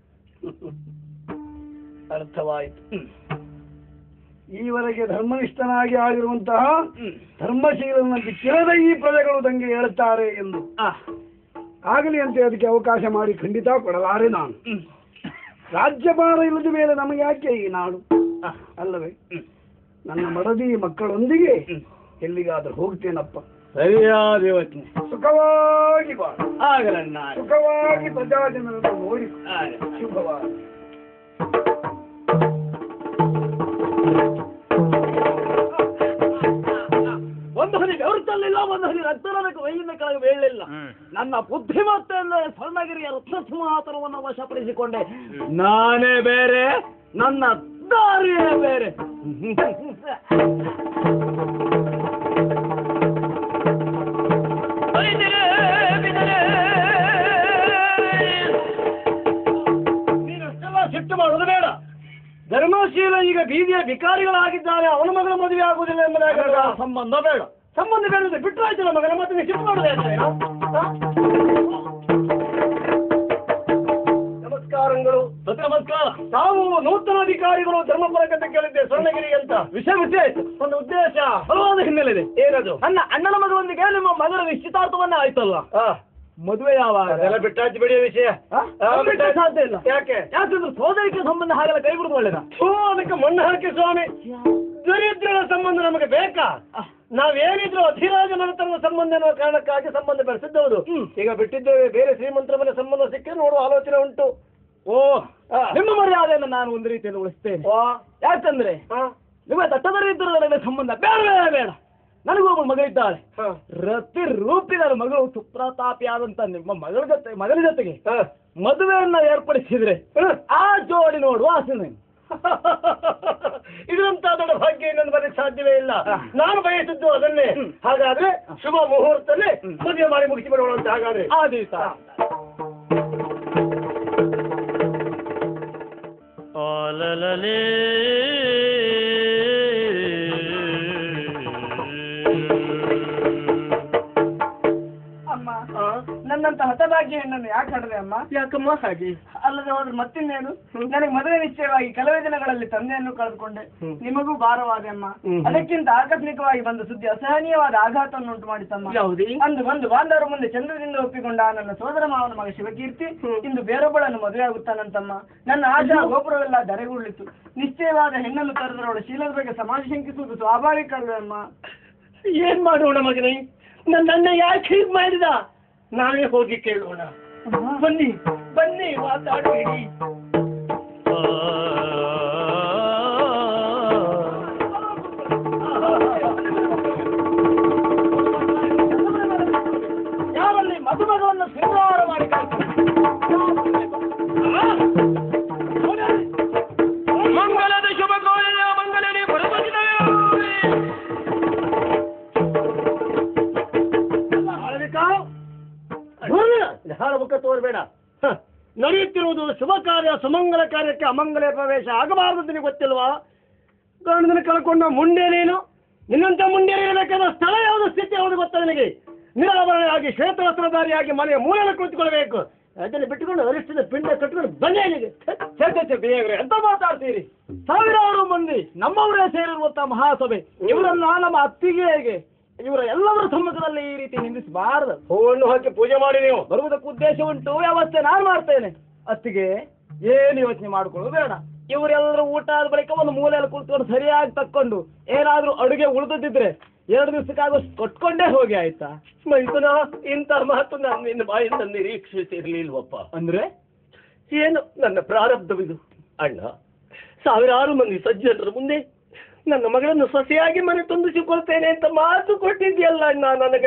ಅರ್ಥವಾಯಿತು. ಈವರೆಗೆ ಧರ್ಮನಿಷ್ಠನಾಗಿ ಆಗಿರುವಂತಹ ಧರ್ಮಶೀಲನಾಗಿ ಚಿರದ ಈ ಪ್ರಜೆಗಳು ದಂಗೆ ಹೇಳುತ್ತಾರೆ ಎಂದು ಆಗಲಿ ಅಂತ ಅದಕ್ಕೆ ಅವಕಾಶ ಮಾಡಿ ಖಂಡಿತ ಕೊಡಲಾರೆ ನಾನು. ರಾಜ್ಯಭಾರ ಇಲ್ಲದ ಮೇಲೆ ನಮಗೆ ಯಾಕೆ ಈ ನಾಡು ಅಲ್ಲವೇ? ನನ್ನ ಮಡದಿ ಮಕ್ಕಳೊಂದಿಗೆ ಎಲ್ಲಿಗಾದ್ರೂ ಹೋಗ್ತೇನಪ್ಪ. ಸರಿಯಾದ ಯೋಚನೆ. ಸುಖವಾಗಿ ಬಾ. ಆಗಲಣ್ಣ, ಸುಖವಾಗಿ ಪ್ರಜಾಜನರನ್ನು ನೋಡಿ. ಶುಭವಾಗಿ. ಒಂದು ಹನಿ ಬೆವರುತ್ತಲಿಲ್ಲ, ಒಂದು ಹನಿ ರಕ್ತನಕ್ಕೆ ವೈಲಿನ ಕೆಳಗೆ ಬೀಳಲಿಲ್ಲ. ನನ್ನ ಬುದ್ಧಿಮತ್ತೆಯಿಂದ ಸ್ವರ್ಣಗಿರಿಯ ರತ್ನ ಸಿಂಹಾಸನವನ್ನು ವಶಪಡಿಸಿಕೊಂಡೆ. ನಾನೇ ಬೇರೆ, ನನ್ನ ದಾರಿಯೇ ಬೇರೆ. ನೀನಷ್ಟೆಲ್ಲ ಸಿಟ್ಟು ಮಾಡೋದು ಬೇಡ. ಧರ್ಮಶೀಲ ಈಗ ಬೀದಿಯ ವಿಕಾರಿಗಳಾಗಿದ್ದಾರೆ, ಅವನ ಮಗನ ಮದುವೆ ಆಗುವುದಿಲ್ಲ ಎಂಬುದಾಗಿ ಸಂಬಂಧ ಬೇಡ. ಸಂಬಂಧ ಬೇಡ ಬಿಟ್ಟರಾಯ್ತು ಮಗನ, ಮತ್ತೆ ನೀವು ಸಿಟ್ಟು ಮಾಡೋದೇ. ನಮಸ್ಕಾರಗಳು. ನಮಸ್ಕಾರ. ತಾವು ನೂತನ ಅಧಿಕಾರಿಗಳು ಧರ್ಮಪರಕತೆ ಕೇಳಿದ್ದೆ ಸ್ವರ್ಣಗಿರಿ ಅಂತ. ವಿಷಯ ಆಯ್ತು. ಒಂದು ಉದ್ದೇಶ ಹಲವಾದ ಹಿನ್ನೆಲೆ ಇದೆ. ಏನದು? ನನ್ನ ಅಣ್ಣನ ಮಗನೊಂದಿಗೆ ನಿಮ್ಮ ಮಗನ ನಿಶ್ಚಿತಾರ್ಥವನ್ನ ಆಯ್ತಲ್ಲ, ಮದುವೆ ಯಾವಾಗ? ಅದೆಲ್ಲ ಬಿಟ್ಟಾಚಿ ಬಿಡಿಯ ವಿಷಯ ಸಾಧ್ಯ ಇಲ್ಲ. ಯಾಕೆ? ಯಾಕಂದ್ರೆ ಸೋದರಿಕೆ ಸಂಬಂಧ ಹಾಗೆಲ್ಲ ಕೈ ಬಿಡುದು ಒಳ್ಳೇದ. ಅದಕ್ಕೆ ಮಣ್ಣು ಹಾಕಿ ಸ್ವಾಮಿ. ದರಿದ್ರರ ಸಂಬಂಧ ನಮಗೆ ಬೇಕಾ? ನಾವೇನಿದ್ರು ಅಧಿರಾಜ ಮನೆತನದ ಸಂಬಂಧ ಎನ್ನುವ ಕಾರಣಕ್ಕಾಗಿ ಸಂಬಂಧ ಬೆಳೆಸಿದ್ದವರು. ಈಗ ಬಿಟ್ಟಿದ್ದೇವೆ, ಬೇರೆ ಶ್ರೀಮಂತರ ಮನೆ ಸಂಬಂಧ ಸಿಕ್ಕರೆ ನೋಡುವ ಆಲೋಚನೆ ಉಂಟು. ಓ, ನಿಮ್ಮ ಮರ್ಯಾದೆಯನ್ನು ನಾನು ಒಂದು ರೀತಿಯಲ್ಲಿ ಉಳಿಸ್ತೇನೆ. ಯಾಕಂದ್ರೆ ನಿಮ್ಮ ದತ್ತದರಿದ್ರದ ಸಂಬಂಧ ಬೇಡ ಬೇಡ. ನನಗೊಬ್ಬ ಮಗಳಿದ್ದಾಳೆ, ರತಿ ರೂಪಿದ ಮಗಳು, ಸುಪ್ರತಾಪಿಯಾದಂತ ನಿಮ್ಮ ಮಗಳ ಜೊತೆಗೆ ಮದುವೆಯನ್ನ ಏರ್ಪಡಿಸಿದ್ರೆ ಆ ಜೋಡಿ ನೋಡುವ ಆಸೆ ನನಗೆ. ಇದಂತ ದೊಡ್ಡ ಭಾಗ್ಯ ಇನ್ನೊಂದು ಬರಲಿಕ್ಕೆ ಸಾಧ್ಯವೇ ಇಲ್ಲ. ನಾನು ಬಯಸಿದ್ದು ಅದನ್ನೇ. ಹಾಗಾದ್ರೆ ಶುಭ ಮುಹೂರ್ತದಲ್ಲಿ ಮದುವೆ ಮಾಡಿ ಮುಗಿಸಿ ಬರೋಣ ಅಂತ. ಹಾಗಾದ್ರೆ ಆ ದಿವಸ ಆಲಲಲೇ ಅಮ್ಮ, ನನ್ನಂತ ಹತಭಾಗ್ಯ ಹೆಣ್ಣನ್ನು ಯಾಕೆ ಹಾಡಿದೆ ಅಮ್ಮ? ಯಾಕಮ್ಮ ಹಾಗೆ? ಅಲ್ಲದೆ ಹೋದ್ರೆ ಮತ್ತಿನ್ನೇನು, ನನಗೆ ಮದುವೆ ನಿಶ್ಚಯವಾಗಿ ಕೆಲವೇ ದಿನಗಳಲ್ಲಿ ತಂದೆಯನ್ನು ಕಳೆದುಕೊಂಡೆ, ನಿಮಗೂ ಭಾರವಾದೆ ಅಮ್ಮ. ಅದಕ್ಕಿಂತ ಆಕಸ್ಮಿಕವಾಗಿ ಬಂದ ಸುದ್ದಿ ಅಸಹನೀಯವಾದ ಆಘಾತವನ್ನು ಉಂಟು ಮಾಡಿತಮ್ಮ. ಅಂದು ಬಂದು ಬಾಂಧವರ ಮುಂದೆ ಚಂದ್ರದಿಂದ ಒಪ್ಪಿಕೊಂಡ ನನ್ನ ಸೋದರ ಮಾವನ ಮಗ ಶಿವಕೀರ್ತಿ ಇಂದು ಬೇರೊಬ್ಬಳನ್ನು ಮದುವೆ ಆಗುತ್ತಾನಂತಮ್ಮ. ನನ್ನ ಆಶಾ ಗೋಪುರವೆಲ್ಲ ಧರೆಗುರುಳಿತು. ನಿಶ್ಚಯವಾದ ಹೆಣ್ಣನ್ನು ಕರೆದರವಳ ಶೀಲದ ಬಗ್ಗೆ ಸಮಾಜ ಶಂಕಿಸುವುದು ಸ್ವಾಭಾವಿಕ ಅಲ್ವೇ ಅಮ್ಮ? ಏನ್ ಮಾಡೋಣ ಮಗನೇ? ನನ್ನ ಯಾಕೆ ಹೀಗೆ ಮಾಡಿದ? ನಾವೇ ಹೋಗಿ ಕೇಳೋಣ. ಬನ್ನಿ ಬನ್ನಿ, ಮಾತಾಡಬೇಡಿ. ಯಾರಲ್ಲಿ ಮದುಮಗವನ್ನು ಸ್ವೀಕಾರ ಮಾಡಿ ಮಂಗಲದ ಶುಭ ಕೋಲಿನ ಮಂಗಲನೇ ಬರುತ್ತಿದ್ದವೇ. ಹಾಳ ಮುಖ ತೋರಬೇಡ. ನಡೆಯುತ್ತಿರುವುದು ಶುಭ ಕಾರ್ಯ, ಸುಮಂಗಲ ಕಾರ್ಯಕ್ಕೆ ಅಮಂಗಲ ಪ್ರವೇಶ ಆಗಬಾರದು. ನಿನಗೆ ಗೊತ್ತಿಲ್ವಾ? ಗಂಡನ ಕಳ್ಕೊಂಡ ಮುಂಡೆ ನೀನು. ನಿನ್ನಂತ ಮುಂಡೆ ಇರಬೇಕಾದ ಸ್ಥಳ ಯಾವುದು, ಸ್ಥಿತಿ ಯಾವುದು ಗೊತ್ತಾ ನಿನಗೆ? ನಿರಾಭರಣೆಯಾಗಿ ಶ್ವೇತವಸ್ತ್ರಧಾರಿಯಾಗಿ ಮನೆಯ ಮೂಲೆಯಲ್ಲಿ ಕುಳಿತುಕೊಳ್ಬೇಕು. ಅದನ್ನು ಬಿಟ್ಟುಕೊಂಡು ಅರಿಷ್ಟದ ಪಿಂಡ ಕಟ್ಟಿಕೊಂಡು ಬನ್ನಿ. ಬೇಗ್ರೆ ಎಂತ ಮಾತಾಡ್ತೀರಿ? ಸಾವಿರಾರು ಮಂದಿ ನಮ್ಮವರೇ ಸೇರಿರುವಂತಹ ಮಹಾಸಭೆ, ಇವರನ್ನ ನಮ್ಮ ಅತ್ತಿಗೆಗೆ ಇವರ ಎಲ್ಲವರ ಸಮ್ಮುಖದಲ್ಲಿ ಈ ರೀತಿ ನಿಂದಿಸಬಾರದು. ಹೂವನ್ನು ಹಾಕಿ ಪೂಜೆ ಮಾಡಿ ನೀವು ಬರುವುದಕ್ಕೆ ಉದ್ದೇಶ ಉಂಟು, ವ್ಯವಸ್ಥೆ ನಾನು ಮಾಡ್ತೇನೆ. ಅತ್ತಿಗೆ ಏನು ಯೋಚನೆ ಮಾಡ್ಕೊಳ್ಳೋದು ಬೇಡ. ಇವರೆಲ್ಲರೂ ಊಟ ಆದ ಬಳಿಕ ಒಂದು ಮೂಲೆಯಲ್ಲಿ ಕುಳಿತುಕೊಂಡು ಸರಿಯಾಗಿ ತಕ್ಕೊಂಡು ಏನಾದ್ರೂ ಅಡುಗೆ ಉಳಿದಿದ್ರೆ 2 ದಿವಸಕ್ಕಾಗೋಷ್ಟು ಕೊಟ್ಕೊಂಡೇ ಹೋಗಿ, ಆಯ್ತಾ? ಮೈಸೂನ ಇಂಥ ಮಾತು ನಾನು ನಿನ್ನ ಬಾಯಿಂದ ನಿರೀಕ್ಷಿಸಿರ್ಲಿಲ್ವಪ್ಪ. ಅಂದ್ರೆ ಏನು ನನ್ನ ಪ್ರಾರಬ್ಧವಿದು ಅಣ್ಣ. ಸಾವಿರಾರು ಮಂದಿ ಸಜ್ಜನರ ಮುಂದೆ ನನ್ನ ಮಗಳನ್ನು ಸೊಸೆಯಾಗಿ ಮನೆ ತುಂಬಿಸಿಕೊಳ್ತೇನೆ ಅಂತ ಮಾತು ಕೊಟ್ಟಿದ್ಯಲ್ಲ ಅಣ್ಣ ನನಗೆ.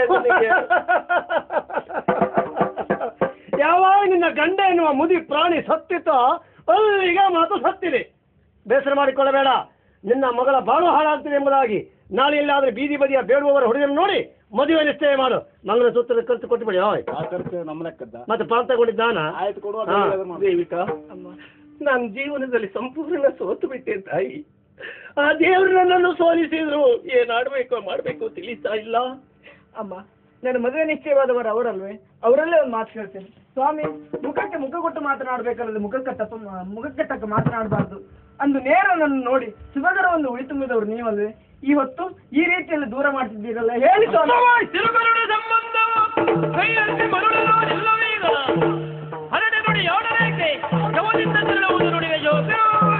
ಯಾವಾಗ ನಿನ್ನ ಗಂಡ ಎನ್ನುವ ಮುದಿ ಪ್ರಾಣಿ ಸತ್ತಿತೋ ಈಗ ಮಾತು ಸತ್ತಿದೆ. ಬೇಸರ ಮಾಡಿಕೊಳ್ಳಬೇಡ. ನಿನ್ನ ಮಗಳ ಬಾಳು ಹಾಳಾಗ್ತದೆ ಎಂಬುದಾಗಿ ನಾಳೆ ಎಲ್ಲಾದ್ರೆ ಬೀದಿ ಬದಿಯ ಬೇಡುವವರ ಹುಡುಗನ್ನು ನೋಡಿ ಮದುವೆ ನಿಶ್ಚಯ ಮಾಡು. ಮಂಗಲ ಸೂತ್ರದ ಖರ್ಚು ಕೊಟ್ಟುಬಿಡಿ. ಆ ಖರ್ಚು ನಮ್ಮ ಲೆಕ್ಕದ ಮತ್ತೆ ಪ್ರಾಂತ ಕೊಟ್ಟಿದ್ದಾನ? ಆಯ್ತು, ಕೊಡುವ. ದೇವಿಕಾ, ನಾನು ಜೀವನದಲ್ಲಿ ಸಂಪೂರ್ಣ ಸೋತು ಬಿಟ್ಟೆ ತಾಯಿ. ಆ ದೇವರು ನನ್ನನ್ನು ಸೋಲಿಸಿದ್ರು. ಏನಾಡ್ಬೇಕು ಮಾಡಬೇಕು ತಿಳಿಸ್ತಾ ಇಲ್ಲ ಅಮ್ಮ. ನನ್ನ ಮದುವೆ ನಿಶ್ಚಯವಾದವರು ಅವರಲ್ವೇ? ಅವರಲ್ಲೇ ಒಂದು ಮಾತು ಹೇಳ್ತೇನೆ ಸ್ವಾಮಿ. ಮುಖಕ್ಕೆ ಮುಖ ಕೊಟ್ಟು ಮಾತನಾಡಬೇಕಲ್ಲದೆ ಮುಖಕ್ಕೆ ತಕ್ಕ ಮಾತನಾಡಬಾರ್ದು. ಅಂದು ನೇರ ನನ್ನ ನೋಡಿ ಸುಭದ್ರವನ್ನು ಉಳಿತುಂಬಿದವರು ನೀವಲ್ವೇ? ಈ ಹೊತ್ತು ಈ ರೀತಿಯಲ್ಲಿ ದೂರ ಮಾಡ್ತಿದ್ದೀರಲ್ಲ, ಹೇಳಿ ಸ್ವಾಮಿ. ತಿರುಗರುಡ ಸಂಬಂಧ ಕೈಯಲ್ಲಿ ಮರುಳಲು ನಿಲ್ಲವೀಗ ಹರಡೆ ನುಡಿ ಯಾವಡರೇಕೆ ಜವದಿಂದ ತಿರುಳುವುದು ನುಡಿಗೆ ಜೋಗ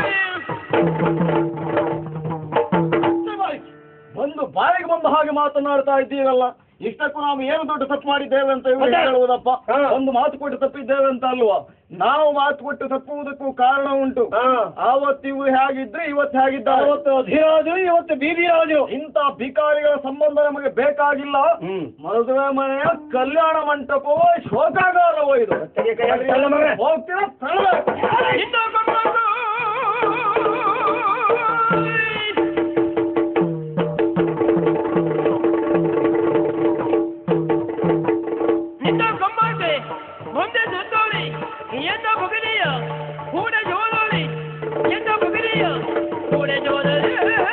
ಒಂದು ಬಾಯಿಗೆ ಬಂದ ಹಾಗೆ ಮಾತನಾಡ್ತಾ ಇದ್ದೀರಲ್ಲ. ಇಷ್ಟಕ್ಕೂ ನಾವು ಏನು ದೊಡ್ಡ ತಪ್ಪು ಮಾಡಿದ್ದೇವೆ ಅಂತ ಇವರು ಹೇಳುವುದಪ್ಪ. ಒಂದು ಮಾತು ಕೊಟ್ಟು ತಪ್ಪಿದ್ದೇವೆ ಅಂತ ಅಲ್ವಾ? ನಾವು ಮಾತು ಕೊಟ್ಟು ತಪ್ಪುವುದಕ್ಕೂ ಕಾರಣ ಉಂಟು. ಆವತ್ತು ಇವು ಹೇಗಿದ್ರೆ ಇವತ್ತು ಹೇಗಿದ್ದಾರೆ. ಅವತ್ತು ಅಧಿರಾಜು, ಇವತ್ತು ಬೀದಿರಾಜು. ಇಂಥ ಭಿಕಾರಿಗಳ ಸಂಬಂಧ ನಮಗೆ ಬೇಕಾಗಿಲ್ಲ. ಮದುವೆ ಮನೆಯ ಕಲ್ಯಾಣ ಮಂಟಪವೋ ಶೋಕಾಗಾರವೋ ಇದು. ಹೋಗ್ತೀರಾ? ಮುಂದೆ ಸುತ್ತೋಳಿ ಎಂದ ಬುಗಿಲಿಯ ಕೂಡ ಜೋದೋಳಿ ಎಂದ ಬುಗಿಲಿಯ ಕೂಡ ಜೋದೋಳಿ.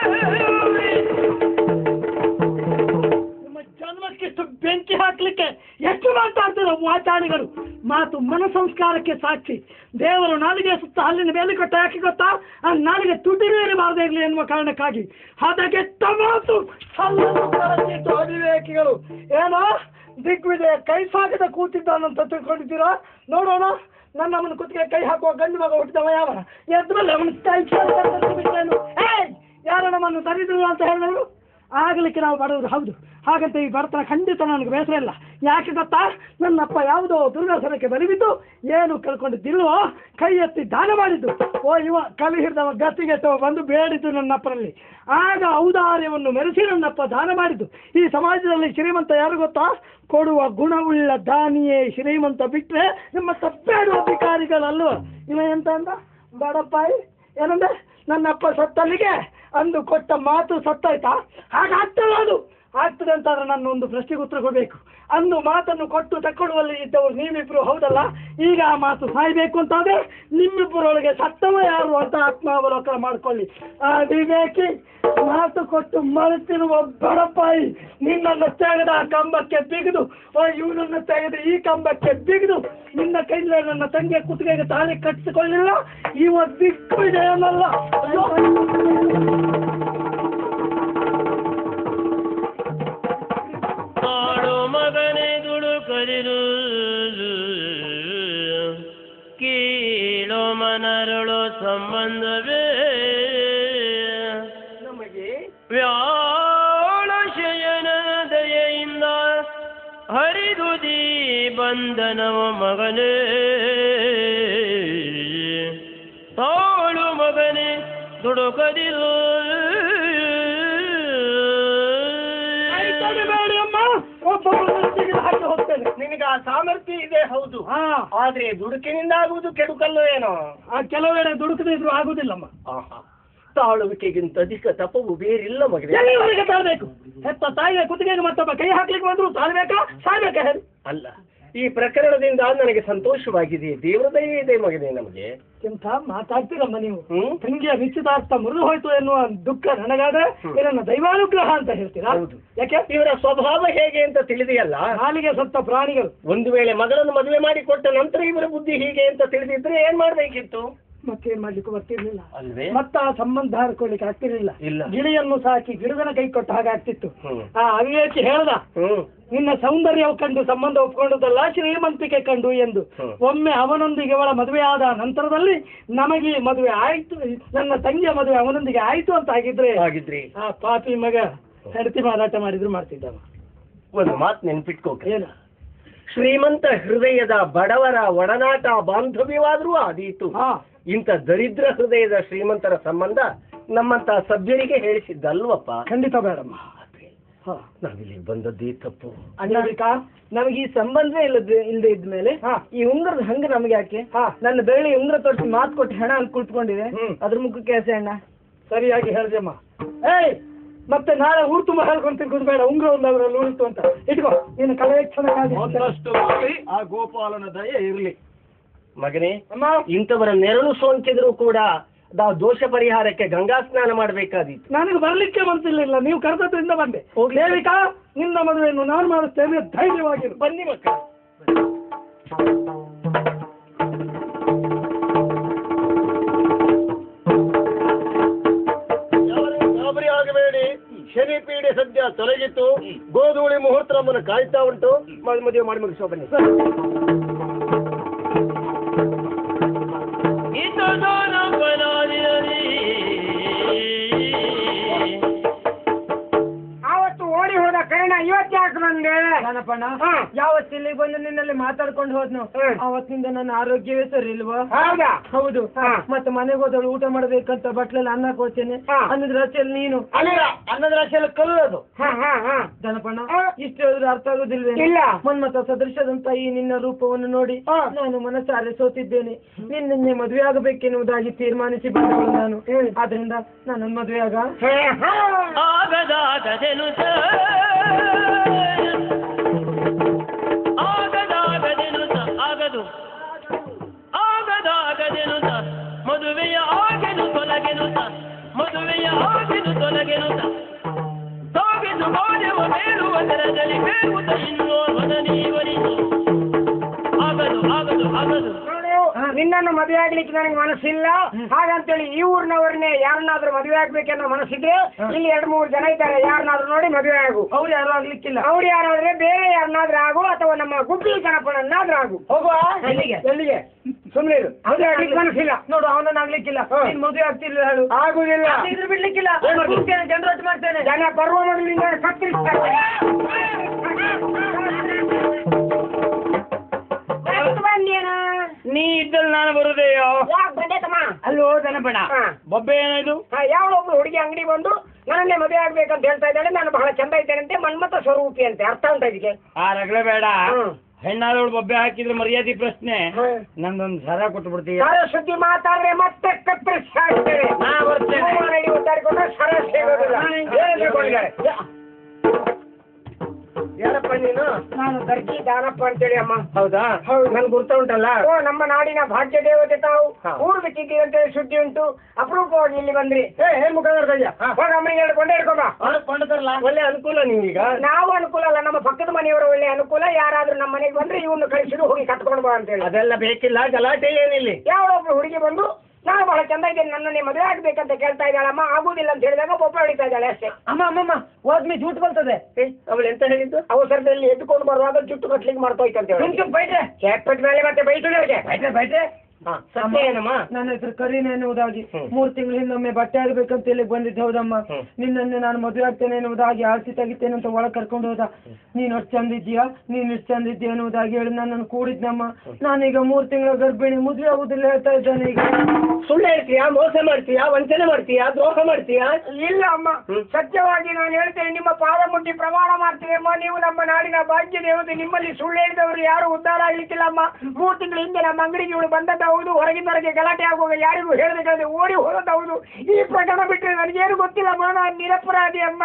ನಿಮ್ಮ ಜನ್ಮಕ್ಕಿಷ್ಟು ಬೆಂಕಿ ಹಾಕ್ಲಿಕ್ಕೆ ಎಷ್ಟು ಮಾತಾಡ್ತಾರೆ ವಾಚಾಳಿಗಳು. ಮಾತು ಮನ ಸಂಸ್ಕಾರಕ್ಕೆ ಸಾಕ್ಷಿ. ದೇವರು ನಾಲಿಗೆ ಸುತ್ತ ಹಲ್ಲಿನ ಮೇಲೆ ಕೊಟ್ಟ ಯಾಕೆ ಗೊತ್ತಾ? ಆ ನಾಲಿಗೆ ತುಟಿರೇರಬಾರದೇ ಇರಲಿ ಎನ್ನುವ ಕಾರಣಕ್ಕಾಗಿ. ಹದಗೆಟ್ಟ ಮಾತು ಅವಿವೇಕಿಗಳು. ಏನೋ ದಿಗ್ವಿಜಯ ಕೈ ಸಾಗದ ಕೂತಿದ್ದಾನಂತ ತಿಳ್ಕೊಂಡಿದ್ದೀರಾ? ನೋಡೋಣ, ನನ್ನ ಅವನ ಕುತ್ತಿಗೆ ಕೈ ಹಾಕುವ ಗಂಡು ಮಗ ಹುಟ್ಟಿದವ ಯಾವನ? ಎದ್ಮೇಲೆ ಅವನ ಕೈ ಬಿಟ್ಟೇನು? ಯಾರು ನಮ್ಮನ್ನು ತರಿದ್ರು ಅಂತ ಹೇಳಿದ್ರು ಆಗಲಿಕ್ಕೆ ನಾವು ಬಡವರು ಹೌದು. ಹಾಗಂತ ಈ ಬಡತನ ಖಂಡಿತ ನನಗೆ ಬೇಸರ ಇಲ್ಲ. ಯಾಕೆ ಗೊತ್ತಾ, ನನ್ನಪ್ಪ ಯಾವುದೋ ದುರ್ವ್ಯಸನಕ್ಕೆ ಬಲಿಬಿದ್ದು ಏನು ಕಳ್ಕೊಂಡಿದ್ದಿಲ್ವೋ ಕೈ ಎತ್ತಿ ದಾನ ಮಾಡಿದ್ದು. ಓ ಇವ ಕಲಿ ಹಿಡಿದವ ಗತಿಗೆಟ್ಟವ ಬಂದು ಬೇಡಿದ್ದು ನನ್ನಪ್ಪನಲ್ಲಿ. ಆಗ ಔದಾರ್ಯವನ್ನು ಮೆರೆಸಿ ನನ್ನಪ್ಪ ದಾನ ಮಾಡಿದ್ದು. ಈ ಸಮಾಜದಲ್ಲಿ ಶ್ರೀಮಂತ ಯಾರು ಗೊತ್ತಾ, ಕೊಡುವ ಗುಣವುಳ್ಳ ದಾನಿಯೇ ಶ್ರೀಮಂತ, ಬಿಟ್ಟರೆ ನಿಮ್ಮ ತಪ್ಪೇಡುವ ಅಧಿಕಾರಿಗಳಲ್ವ. ಇವ ಎಂತ ಅಂದ ಬಡಪ್ಪಾಯಿ ಏನಂದ್ರೆ ನನ್ನಪ್ಪ ಸತ್ತಲ್ಲಿಗೆ ಅಂದು ಕೊಟ್ಟ ಮಾತು ಸತ್ತಾಯ್ತಾ? ಹಾಗಾಗ್ತದೆ, ಅದು ಆಗ್ತದೆ ಅಂತಾದ್ರೆ ನನ್ನ ಒಂದು ಪ್ರಶ್ನೆಗೆ ಉತ್ತರ ಕೊಡಬೇಕು. ಅಂದು ಮಾತನ್ನು ಕೊಟ್ಟು ತಕ್ಕೊಳ್ಳುವಲ್ಲಿ ಇದ್ದವರು ನೀವಿಬ್ರು ಹೌದಲ್ಲ. ಈಗ ಆ ಮಾತು ಸಾಯ್ಬೇಕು ಅಂತಾದ್ರೆ ನಿಮ್ಮಿಬ್ಬರೊಳಗೆ ಸತ್ತವ ಯಾರು ಅಂತ ಆತ್ಮಾವಲೋಕನ ಮಾಡ್ಕೊಳ್ಳಿ. ಆ ವಿವೇಕಿ ಮಾತು ಕೊಟ್ಟು ಮರೆತಿರುವ ಬಡಪಾಯಿ ನಿನ್ನನ್ನು ತೆಗೆದ ಆ ಕಂಬಕ್ಕೆ ಬಿಗಿದು, ಇವನನ್ನು ತೆಗೆದು ಈ ಕಂಬಕ್ಕೆ ಬಿಗಿದು ನಿನ್ನ ಕೈಲಿ ನನ್ನ ತಂಗಿಯ ಕುತ್ತಿಗೆಗೆ ತಾಳಿ ಕಟ್ಟಿಸಿಕೊಳ್ಳಿಲ್ಲ, ಇವ ದಿಗ್ವಿಜಯನಲ್ಲ. ಮಗನೇ ದುಡುಕದಿರು ಕೀಳೋ ಮನರಳು ಸಂಬಂಧವೇ ನಮಗೆ ವ್ಯಾಳ ಶಯನ ದಯೆಯಿಂದ ಹರಿದುದಿ ಬಂಧನವ ಮಗನೇ ತಾಳು ಮಗನೇ ದುಡುಕದಿರು. ನಿನಗೆ ಆ ಸಾಮರ್ಥ್ಯ ಇದೆ ಹೌದು, ಆದ್ರೆ ದುಡುಕಿನಿಂದ ಆಗುವುದು ಕೆಡುಕಲ್ಲೋ ಏನೋ. ಆ ಕೆಲವೆಡೆ ದುಡುಕದಿದ್ರು ಆಗುದಿಲ್ಲಮ್ಮ. ತಾಳುವಿಕೆಗಿಂತ ಅಧಿಕ ತಪವು ಬೇರಿಲ್ಲ ಮಗನೇ. ಎಲ್ಲಿವರೆಗೆ ತಾಳ್ಬೇಕು? ಹೆತ್ತ ತಾಯಿಯ ಕುತ್ತಿಗೆಗೆ ಮತ್ತೊಬ್ಬ ಕೈ ಹಾಕ್ಲಿಕ್ಕೆ ಬಂದ್ರು ತಾಳ್ಬೇಕಾ ಸಾಯ್ಬೇಕಾ ಹೇಳಿ? ಅಲ್ಲ, ಈ ಪ್ರಕರಣದಿಂದ ನನಗೆ ಸಂತೋಷವಾಗಿದೆ, ದೇವರ ದಯೆ ಇದೆ ಮಗನೇ ನಮಗೆ. ಎಂತ ಮಾತಾಡ್ತೀರಮ್ಮ ನೀವು. ತಂಗಿಯ ನಿಶ್ಚಿತಾರ್ಥ ಮುರಿದು ಹೋಯ್ತು ಎನ್ನುವ ದುಃಖ ನನಗಾದ್ರೆ ಇದನ್ನ ದೈವಾನುಗ್ರಹ ಅಂತ ಹೇಳ್ತೀರಾ? ಯಾಕೆ ಇವರ ಸ್ವಭಾವ ಹೇಗೆ ಅಂತ ತಿಳಿದೆಯಲ್ಲ. ಹಾಲಿಗೆ ಸತ್ತ ಪ್ರಾಣಿಗಳು. ಒಂದು ವೇಳೆ ಮಗಳನ್ನು ಮದುವೆ ಮಾಡಿ ಕೊಟ್ಟ ನಂತರ ಇವರ ಬುದ್ಧಿ ಹೀಗೆ ಅಂತ ತಿಳಿದಿದ್ರೆ ಏನ್ ಮಾಡ್ಬೇಕಿತ್ತು? ಮತ್ತೇನ್ ಮಾಡ್ಲಿಕ್ಕೆ ಬರ್ತಿರ್ಲಿಲ್ಲ ಅಲ್ವೇ? ಮತ್ತ ಆ ಸಂಬಂಧ ಹರ್ಕೊಳ್ಳಿಕ್ಕೆ ಆಗ್ತಿರ್ಲಿಲ್ಲ. ಇಲ್ಲ. ಗಿಳಿಯನ್ನು ಸಾಕಿ ಗಿಡದನ ಕೈ ಕೊಟ್ಟ ಹಾಗೆ ಆಗ್ತಿತ್ತು. ಆ ಅವಿವೇಕಿ ಹೇಳ್ದ, ನಿನ್ನ ಸೌಂದರ್ಯವು ಕಂಡು ಸಂಬಂಧ ಒಪ್ಕೊಂಡದಲ್ಲ ಶ್ರೀಮಂತಿಕೆ ಕಂಡು ಎಂದು. ಒಮ್ಮೆ ಅವನೊಂದಿಗೆ ಅವಳ ಮದುವೆ ಆದ ನಂತರದಲ್ಲಿ ನಮಗೆ ಮದುವೆ ಆಯ್ತು, ನನ್ನ ತಂಗಿಯ ಮದುವೆ ಅವನೊಂದಿಗೆ ಆಯ್ತು ಅಂತ ಆಗಿದ್ರೆ ಆ ಪಾಪಿ ಮಗ ಹೆಂಡತಿ ಮಾರಾಟ ಮಾಡಿದ್ರು ಮಾಡ್ತಿದ್ದವ. ಒಂದು ಮಾತು ನೆನ್ಪಿಟ್ಕೋ, ಏನ ಶ್ರೀಮಂತ ಹೃದಯದ ಬಡವರ ಒಡನಾಟ ಬಾಂಧವ್ಯವಾದ್ರೂ ಆದೀತು. ಇಂಥ ದರಿದ್ರ ಹೃದಯದ ಶ್ರೀಮಂತರ ಸಂಬಂಧ ನಮ್ಮಂತ ಸಭ್ಯರಿಗೆ ಹೇಳಿಸಿದ್ದಲ್ವಪ್ಪ. ಖಂಡಿತ ಬೇಡಮ್ಮ. ನಾವಿಲ್ಲಿ ಬಂದದ್ದೇ ತಪ್ಪು. ಅಣ್ಣಾವಿಕಾ, ನಮಗೆ ಈ ಸಂಬಂಧವೇ ಇಲ್ಲದೆ ಇದ್ಮೇಲೆ ಈ ಉಂಗ್ರದ ಹಂಗ ನಮ್ಗೆ ಯಾಕೆ? ನನ್ನ ಬೆಳ್ಳಿ ಉಂಗ್ರ ತೊಟ್ಟು ಮಾತು ಕೊಟ್ಟು ಹೆಣ ಅಲ್ಲಿ ಕುಳಿತುಕೊಂಡಿದೆ, ಅದ್ರ ಮುಖಕ್ಕೆ ಎಸೆ ಅಣ್ಣ. ಸರಿಯಾಗಿ ಹೇಳ್ದಮ್ಮ. ಏಯ್ ಮತ್ತೆ ನಾಳೆ ಊರು ತುಂಬ ಹೇಳ್ಕೊಂತೀನಿ ಕೂತ್ಬೇಡ. ಉಂಗ್ರ ಒಂದು ಅವರಲ್ಲಿ ಉಳಿತು ಅಂತ ಇಟ್ಕೋ. ನೀನು ಕಲೆಕ್ಷಣಕ್ಕಾಗಿ ಆ ಗೋಪಾಲನ ದಯೆ ಇರ್ಲಿ ಮಗನೇ. ಇಂಥವರ ನೆರಳು ಸೋಂಕಿದ್ರು ಕೂಡ ದೋಷ ಪರಿಹಾರಕ್ಕೆ ಗಂಗಾ ಸ್ನಾನ ಮಾಡಬೇಕಾದೀತು. ನನಗೆ ಬರ್ಲಿಕ್ಕೆ ಮನಸ್ಸಿಲ್ಲ, ನೀವು ಕರೆದದ್ರಿಂದ ಬಂದೆ. ದೇವಿಕಾ, ನಿನ್ನ ಮದುವೆಯನ್ನು ನಾನು ಮಾಡುತ್ತೇನೆ, ಧೈರ್ಯವಾಗಿರು. ಬನ್ನಿ ಮಕ್ಕಳು. ಗಾಬರಿ ಆಗಬೇಡಿ, ಶನಿ ಪೀಡೆ ಸದ್ಯ ತೊಲಗಿತ್ತು, ಗೋಧೂಳಿ ಮುಹೂರ್ತ ನಮ್ಮನ್ನು ಕಾಯ್ತಾ ಉಂಟು. ಮದುವೆ ಮಾಡಿ ಮುಗಿಸೋ ಬನ್ನಿ. ಆವತ್ತು ಓಡಿ ಹೋದ ಕಾರಣ ಇವತ್ತು ಯಾಕೆ ಬಂದೆ? ನಾನಪ್ಪಣ್ಣ ಯಾವತ್ತು ಇಲ್ಲಿಗೆ ಬಂದು ನಿನ್ನಲ್ಲಿ ಮಾತಾಡ್ಕೊಂಡು ಹೋದ್ನು ಅವತ್ತಿಂದ ನನ್ನ ಆರೋಗ್ಯವೇ ಸರಿ ಇಲ್ವಾ? ಹೌದಾ? ಹೌದು. ಮತ್ತೆ ಮನೆಗೆ ಹೋದಳು ಊಟ ಮಾಡ್ಬೇಕಂತ ಬಟ್ಲಲ್ಲಿ ಅನ್ನ ಕೊಡ್ತೇನೆ, ಅನ್ನದ ರಾಶಿಯಲ್ಲಿ ನೀನು ಅನ್ನದ ರಾಶಿಯಲ್ಲಿ ಕಲ್ಲದು. ದನಪಣ್ಣ ಇಷ್ಟು ಹೇಳಿದ್ರೆ ಅರ್ಥ ಆಗುದಿಲ್ವೇ? ಇಲ್ಲ. ಮನ್ಮತ ಸದೃಶದಂತ ಈ ನಿನ್ನ ರೂಪವನ್ನು ನೋಡಿ ನಾನು ಮನಸ್ಸಾರೆ ಸೋತಿದ್ದೇನೆ. ನಿನ್ನೆ ಮದುವೆ ಆಗಬೇಕೆನ್ನುವುದಾಗಿ ತೀರ್ಮಾನಿಸಿ ಬಂದವಳು ನಾನು. ಆದ್ರಿಂದ ನನ್ನ ಮದುವೆ ಆಗದಾಗದೆನು ಆಗದು ಆಗದಾಗದೆನು ಮದುವೆಯ ಆಗೆನು ತೊಲಗೆನು ಮದುವೆಯ ಆಗೆನು ತೊಲಗೆನು ಸಾಗಿದು ಬಾಳೆವ ಬೇಡುವ ದರದಲ್ಲಿ ಬೇಡುತ್ತ ಇನ್ನೋರ್ವದ ನೀವರಿದು ಆಗದು ಆಗದು ಆಗದು. ನಿನ್ನನ್ನು ಮದುವೆ ಆಗ್ಲಿಕ್ಕೆ ನನಗೆ ಮನಸ್ಸಿಲ್ಲ. ಹಾಗಂತೇಳಿ ಈ ಊರಿನವ್ರನ್ನೇ ಯಾರನ್ನಾದ್ರೂ ಮದುವೆ ಆಗ್ಬೇಕನ್ನೋ ಮನಸ್ಸಿದ್ರೆ ಇಲ್ಲಿ 2-3 ಜನ ಇದ್ದಾರೆ, ಯಾರನ್ನಾದ್ರೂ ನೋಡಿ ಮದುವೆ ಆಗು. ಅವ್ರು ಯಾರು ಆಗ್ಲಿಕ್ಕಿಲ್ಲ. ಅವ್ರು ಯಾರಾದ್ರೆ ಬೇರೆ ಯಾರನ್ನಾದ್ರೂ ಆಗು, ಅಥವಾ ನಮ್ಮ ಗುಬ್ಬಿ ಗಣಪನನ್ನಾದ್ರೂ ಆಗು. ಹೋಗುವ ಎಲ್ಲಿಗೆ? ಸುಮ್ಮನೆ ಮದುವೆ ಆಗ್ಲಿಕ್ಕೆ ಮನಸ್ಸಿಲ್ಲ. ನೋಡು ಅವನನ್ನ ಆಗ್ಲಿಕ್ಕಿಲ್ಲ, ನೀನ್ ಮದುವೆ ಆಗ್ತಿರ್ಲಿಲ್ಲ ಹೇಳು. ಆಗುದಿಲ್ಲ. ಇದ್ರ ಬಿಡ್ಲಿಕ್ಕಿಲ್ಲ, ಜನರೊಟ್ಟು ಮಾಡ್ತೇನೆ. ಜನ ಬರುವ ಮೊದಲಿಂದ ಕತ್ತರಿಸ್ತಾರೆ. ನೀ ಇದ್ದಲ್ಲಿ ನಾನು ಬರುದೇಯೋ. ಅಲ್ಲೋ ದನಪಣ ಬೊಬ್ಬೆ ಏನಾಯ್ತು? ಯಾವಳೊಬ್ಳು ಹುಡುಗಿ ಅಂಗಡಿ ಬಂದು ನನ್ನೇ ಮದುವೆ ಆಗ್ಬೇಕಂತ ಹೇಳ್ತಾ ಇದ್ದಾಳೆ. ನಾನು ಬಹಳ ಚಂದ ಇದ್ದೇನಂತೆ, ಮನ್ಮತ ಸ್ವರೂಪಿ ಅಂತೆ. ಅರ್ಥ ಉಂಟ ಇದಕ್ಕೆ? ಆ ರಗಳೆ ಬೇಡ. ಹೆಣ್ಣಾದವಳು ಬೊಬ್ಬೆ ಹಾಕಿದ್ರೆ ಮರ್ಯಾದೆ ಪ್ರಶ್ನೆ. ನಂದೊಂದು ಸರ ಕೊಟ್ಟು ಬಿಡ್ತೀಯ. ಸರ ಸುದ್ದಿ ಮಾತಾಡ್ರೆ ಮತ್ತೆ ಕತ್ತರಿಸಿ ಹಾಕ್ತೇವೆ. ನಾ ಬರ್ತೇನೆ. ರೆಡಿ ಒತ್ತಾಡಿಕೊಂಡ್ರೆ ಸರ ಸೇರೋದಿಲ್ಲ. ಏನ್ ತಿಳ್ಕೊಂಡಿದ್ದಾರೆ? ಯಾರಪ್ಪ ನೀನು? ನಾನು ದರ್ಜಿ ದಾನಪ್ಪ ಅಂತೇಳಿ ಅಮ್ಮ. ಹೌದಾ? ಹೌದು. ನನ್ ಗುರ್ತ ಉಂಟಲ್ಲ. ಓ, ನಮ್ಮ ನಾಡಿನ ಭಾಗ್ಯ ದೇವತೆ ತಾವು. ಊರು ಬಿಟ್ಟಿದ್ದೀರಿ ಅಂತೇಳಿ ಸುದ್ದಿ ಉಂಟು. ಅಪರೂಪವಾಗಿ ಇಲ್ಲಿ ಬಂದ್ರಿ. ಹೋಗ ಅಮ್ಮನಿಗೆ ಹೇಳ್ಕೊಂಡೆ ಹಿಡ್ಕೊಂಬ. ಕೊಂಡು ತರಲ್ಲ. ಒಳ್ಳೆ ಅನುಕೂಲ ನಿಂಗೀಗ. ನಾವು ಅನುಕೂಲ ಅಲ್ಲ, ನಮ್ಮ ಪಕ್ಕದ ಮನೆಯವರ ಒಳ್ಳೆ ಅನುಕೂಲ. ಯಾರಾದ್ರೂ ನಮ್ಮ ಮನೆಗೆ ಬಂದ್ರೆ ಇವನು ಕಳಿಸಿದ್ರು ಹೋಗಿ ಕಟ್ಕೊಂಡು ಬಾ ಅಂತೇಳಿ. ಅದೆಲ್ಲ ಬೇಕಿಲ್ಲ, ಗಲಾಟೆ ಏನಿಲ್ಲಿ. ಯಾವಳೊಬ್ಳು ಹುಡುಗಿ ಬಂದು ನಾನು ಬಹಳ ಚಂದ ಇದ್ದೇನೆ, ನನ್ನನ್ನೇ ಮದುವೆ ಆಗ್ಬೇಕಂತ ಕೇಳ್ತಾ ಇದ್ದಾಳಮ್ಮ. ಆಗುದಿಲ್ಲ ಅಂತ ಹೇಳಿದಾಗ ಒಬ್ಬ ಹೊಡಿತಾ ಇದ್ದಾಳೆ ಅಷ್ಟೇ. ಅಮ್ಮಮ್ಮ ಹೋದ್ಮಿ ಜೂಟ್ ಬರ್ತದೆ. ಅವಳು ಎಂತ ಹೇಳಿದ್ದು? ಅವಸರದಲ್ಲಿ ಎದ್ದುಕೊಂಡು ಬರುವಾಗ ಜುಟ್ಟು ಕಟ್ಲಿಕ್ಕೆ ಮಾಡ್ತೋಯ್ತು ಅಂತ ಹೇಳಿ. ಬೈಟ್ರೆ ಚೇಟ್ಪಟ್ ಮೇಲೆ ಮತ್ತೆ ಬೈತುಳಿಗೆ ಬೈಟ್ರೆ ಸತ್ಯ ಏನಮ್ಮ? ನನ್ನ ಹೆಸರು ಕರೀನ ಎನ್ನುವುದಾಗಿ 3 ತಿಂಗಳ ಹಿಂದೊಮ್ಮೆ ಬಟ್ಟೆ ಆಗ್ಬೇಕಂತ ಹೇಳಿ ಬಂದಿದ್ದೆ. ಹೌದಮ್ಮ, ನಿನ್ನನ್ನೇ ನಾನು ಮದುವೆ ಆಗ್ತೇನೆ ಎನ್ನುವುದಾಗಿ ಆರ್ಸಿ ತೆಗಿತೇನೆ ಅಂತ ಒಳಗೆ ಕರ್ಕೊಂಡು ಹೋದ. ನೀನು ಅಷ್ಟು ಚಂದ ಇದೆಯಾ, ನೀನು ಇಷ್ಟು ಚಂದ ಇದೆಯಾ ಎನ್ನುವುದಾಗಿ ಹೇಳಿ ನನ್ನನ್ನು ಕೂಡಿದ್ನಮ್ಮ. ನಾನೀಗ 3 ತಿಂಗಳ ಗರ್ಭಿಣಿ, ಮದುವೆ ಆಗುದಿಲ್ಲ ಹೇಳ್ತಾ ಇದ್ದಾನೆ. ಈಗ ಸುಳ್ಳು ಹೇಳ್ತೀಯಾ, ಮೋಸ ಮಾಡ್ತೀಯಾ, ವಂಚನೆ ಮಾಡ್ತೀಯಾ, ದ್ರೋಹ ಮಾಡ್ತೀಯಾ? ಇಲ್ಲ ಅಮ್ಮ, ಸತ್ಯವಾಗಿ ನಾನು ಹೇಳ್ತೇನೆ. ನಿಮ್ಮ ಪಾದ ಮುಟ್ಟಿ ಪ್ರಮಾಣ ಮಾಡ್ತೇವೆ ಅಮ್ಮ. ನೀವು ನಮ್ಮ ನಾಡಿನ ಭಾಗ್ಯ ದೇವತೆ. ನಿಮ್ಮಲ್ಲಿ ಸುಳ್ಳು ಹೇಳಿದವರು ಯಾರು ಉದ್ಧಾರ ಆಗ್ಲಿಕ್ಕಿಲ್ಲ ಅಮ್ಮ. 3 ತಿಂಗಳ ಹಿಂದೆ ನಮ್ಮ ಅಂಗಡಿಗೆ ಇವಳು ಬಂದದ್ದು ಹೌದು. ಹೊರಗಿನವರಿಗೆ ಗಲಾಟೆ ಆಗುವಾಗ ಯಾರಿಗೂ ಹೇಳಬೇಕಾದ್ರೆ ಓಡಿ ಹೋಗೋದು ಹೌದು. ಈ ಪ್ರಕರಣ ಬಿಟ್ಟರೆ ನನಗೇನು ಗೊತ್ತಿಲ್ಲ ಅಮ್ಮ. ನಾನು ನಿರಪರಾಧಿ ಅಮ್ಮ.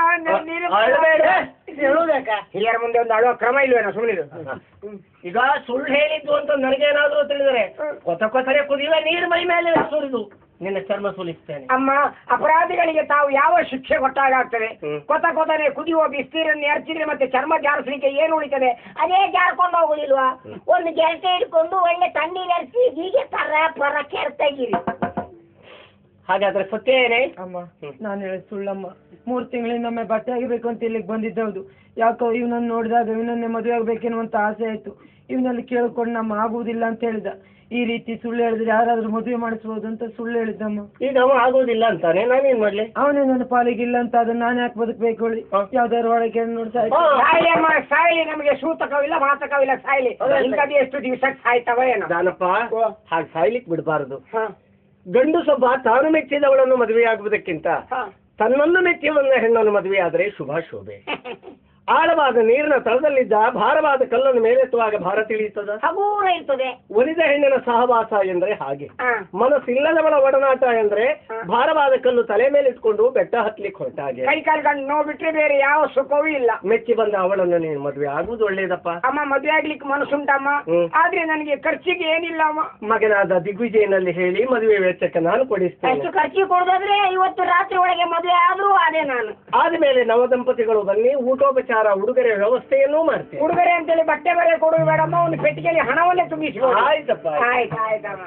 ಹಿರಿಯರ ಮುಂದೆ ಒಂದು ಅಳುವ ಕ್ರಮ ಇಲ್ವೇನೋ? ಸುಮ್ಮನಿರು. ಈಗ ಸುಳ್ಳು ಹೇಳಿದ್ದು ಅಂತ ನನಗೇನಾದ್ರೂ ತಿಳಿದರೆ ಕೊತರೆ ಕುದಿಯುವ ನೀರು ಮೈ ಮೇಲೆ ಸುರಿದು ನಿನ್ನ ಚರ್ಮ ಸುಲಿಸ್ತೇನೆ. ಅಮ್ಮ, ಅಪರಾಧಿಗಳಿಗೆ ತಾವು ಯಾವ ಶಿಕ್ಷೆ ಕೊಟ್ಟಾಗ್ತದೆ? ಕೊತನೆ ಕುದಿಯುವ ಬಿಸ್ತೀರನ್ನು ಎರಚಿದ್ರೆ ಮತ್ತೆ ಚರ್ಮ ಜಾರಿಸಲಿಕ್ಕೆ ಏನು ಉಳಿತದೆ? ಅದೇ ಜಾರ್ಕೊಂಡು ಹೋಗುದಿಲ್ವಾ? ಒಂದು ಗೆಳತೆ ಹಿಡ್ಕೊಂಡು ಒಳ್ಳೆ ತಣ್ಣೀರು ಎರಚಿ ಹೀಗೆ ಪರ ಕೆರ್ತಾಗಿರಿ. ಹಾಗಾದ್ರೆ ಸತ್ಯ ಏನೇ? ಅಮ್ಮ, ನಾನು ಹೇಳಿ ಸುಳ್ಳಮ್ಮ. 3 ತಿಂಗಳಿಂದೊಮ್ಮೆ ಬಟ್ಟೆ ಆಗಬೇಕು ಅಂತ ಇಲ್ಲಿಗೆ ಬಂದಿದ್ದೌದು. ಯಾಕೋ ಇವನನ್ನು ನೋಡಿದಾಗ ಇವನನ್ನೇ ಮದುವೆ ಆಗ್ಬೇಕೆನ್ನುವಂತ ಆಸೆ ಆಯ್ತು. ಇವನಲ್ಲಿ ಕೇಳ್ಕೊಂಡು ನಮ್ಮ ಆಗುವುದಿಲ್ಲ ಅಂತ ಹೇಳಿದ. ಈ ರೀತಿ ಸುಳ್ಳು ಹೇಳಿದ್ರೆ ಯಾರಾದ್ರೂ ಮದುವೆ ಮಾಡಿಸಬಹುದು ಅಂತ ಸುಳ್ಳು ಹೇಳಿದ್ದಮ್ಮ. ಈಗ ಅವ ಆಗೋದಿಲ್ಲ ಅಂತಾನೆ, ನಾನೇನ್ ಮಾಡ್ಲಿ? ಅವನೇ ನನ್ನ ಪಾಲಿಗಿಲ್ಲ ಅಂತ ಅದನ್ನ ನಾನು ಯಾಕೆ ಬದುಕಬೇಕು ಹೇಳಿ? ಯಾವ್ದಾದ್ರು ಒಳಗೆ ನೋಡಿ ಸಾಯ್ಲಿ ಅಮ್ಮ, ಸಾಯ್ಲಿ. ನಮಗೆ ಸೂತಕವಿಲ್ಲ ಮಾತಕವಿಲ್ಲ, ಸಾಯ್ಲಿ. ಇಂಥದ್ದು ಎಷ್ಟು ದಿವಸಕ್ಕೆ ಸಾಯ್ತವ ಏನೋ? ದಾನಪ್ಪ, ಹಾಗೆ ಸಾಯ್ಲಿಕ್ಕೆ ಬಿಡಬಾರದು. ಗಂಡು ಸೊಬ್ಬ ತಾನು ಮೆಚ್ಚಿದವಳನ್ನು ಮದುವೆ ಆಗುವುದಕ್ಕಿಂತ ತನ್ನನ್ನು ಮೆಚ್ಚಿಯವನ್ನ ಹೆಣ್ಣನ್ನು ಮದುವೆ ಆದರೆ ಶೋಭೆ. ಆಳವಾದ ನೀರಿನ ತಳದಲ್ಲಿದ್ದ ಭಾರವಾದ ಕಲ್ಲನ್ನು ಮೇಲೆತ್ತುವಾಗ ಭಾರ ತಿಳಿಯುತ್ತದೆ, ಹಗೂರ ಇರ್ತದೆ. ಒಲಿದ ಹೆಣ್ಣಿನ ಸಹವಾಸ ಎಂದ್ರೆ ಹಾಗೆ. ಮನಸ್ಸಿಲ್ಲದವಳ ಒಡನಾಟ ಎಂದ್ರೆ ಭಾರವಾದ ಕಲ್ಲು ತಲೆ ಮೇಲೆ ಇಟ್ಕೊಂಡು ಬೆಟ್ಟ ಹತ್ಲಿಕ್ಕೆ ಹೊರಟಾಗೆ. ಕೈ ಕಾಲು ಗಂಡು ನೋವು ಬಿಟ್ರೆ ಬೇರೆ ಯಾವ ಸುಖವೂ ಇಲ್ಲ. ಮೆಚ್ಚಿ ಬಂದ ಅವಳನ್ನು ನೀನು ಮದುವೆ ಆಗುವುದು ಒಳ್ಳೇದಪ್ಪ. ಅಮ್ಮ, ಮದುವೆ ಆಗ್ಲಿಕ್ಕೆ ಮನಸ್ಸುಂಟಮ್ಮ. ಆದ್ರೆ ನನಗೆ ಖರ್ಚಿಗೆ ಏನಿಲ್ಲ ಅಮ್ಮ. ಮಗನಾದ ದಿಗ್ವಿಜಯನಲ್ಲಿ ಹೇಳಿ ಮದುವೆ ವೆಚ್ಚಕ್ಕೆ ನಾನು ಕೊಡಿಸ್ತೇನೆ. ಎಷ್ಟು ಖರ್ಚಿಗೆ ಕೊಡೋದಾದ್ರೆ ಇವತ್ತು ರಾತ್ರಿ ಒಳಗೆ ಮದುವೆ ಆದ್ರೂ ಅದೇ ನಾನು. ಆದ್ಮೇಲೆ ನವದಂಪತಿಗಳು ಬನ್ನಿ ಊಟೋಪಚಾರ ಉಡುಗೊರೆ ವ್ಯವಸ್ಥೆಯನ್ನೂ ಮಾಡ್ತೀವಿ. ಉಡುಗೊರೆ ಅಂತೇಳಿ ಬಟ್ಟೆ ಬರೆ ಕೊಡುವ ಬೇಡಮ್ಮ, ಒಂದು ಪೆಟ್ಟಿಗೆಯಲ್ಲಿ ಹಣವನ್ನೇ ತುಂಬಿಸ್ಬೋದು. ಆಯ್ತಪ್ಪ. ಆಯ್ತಮ್ಮ.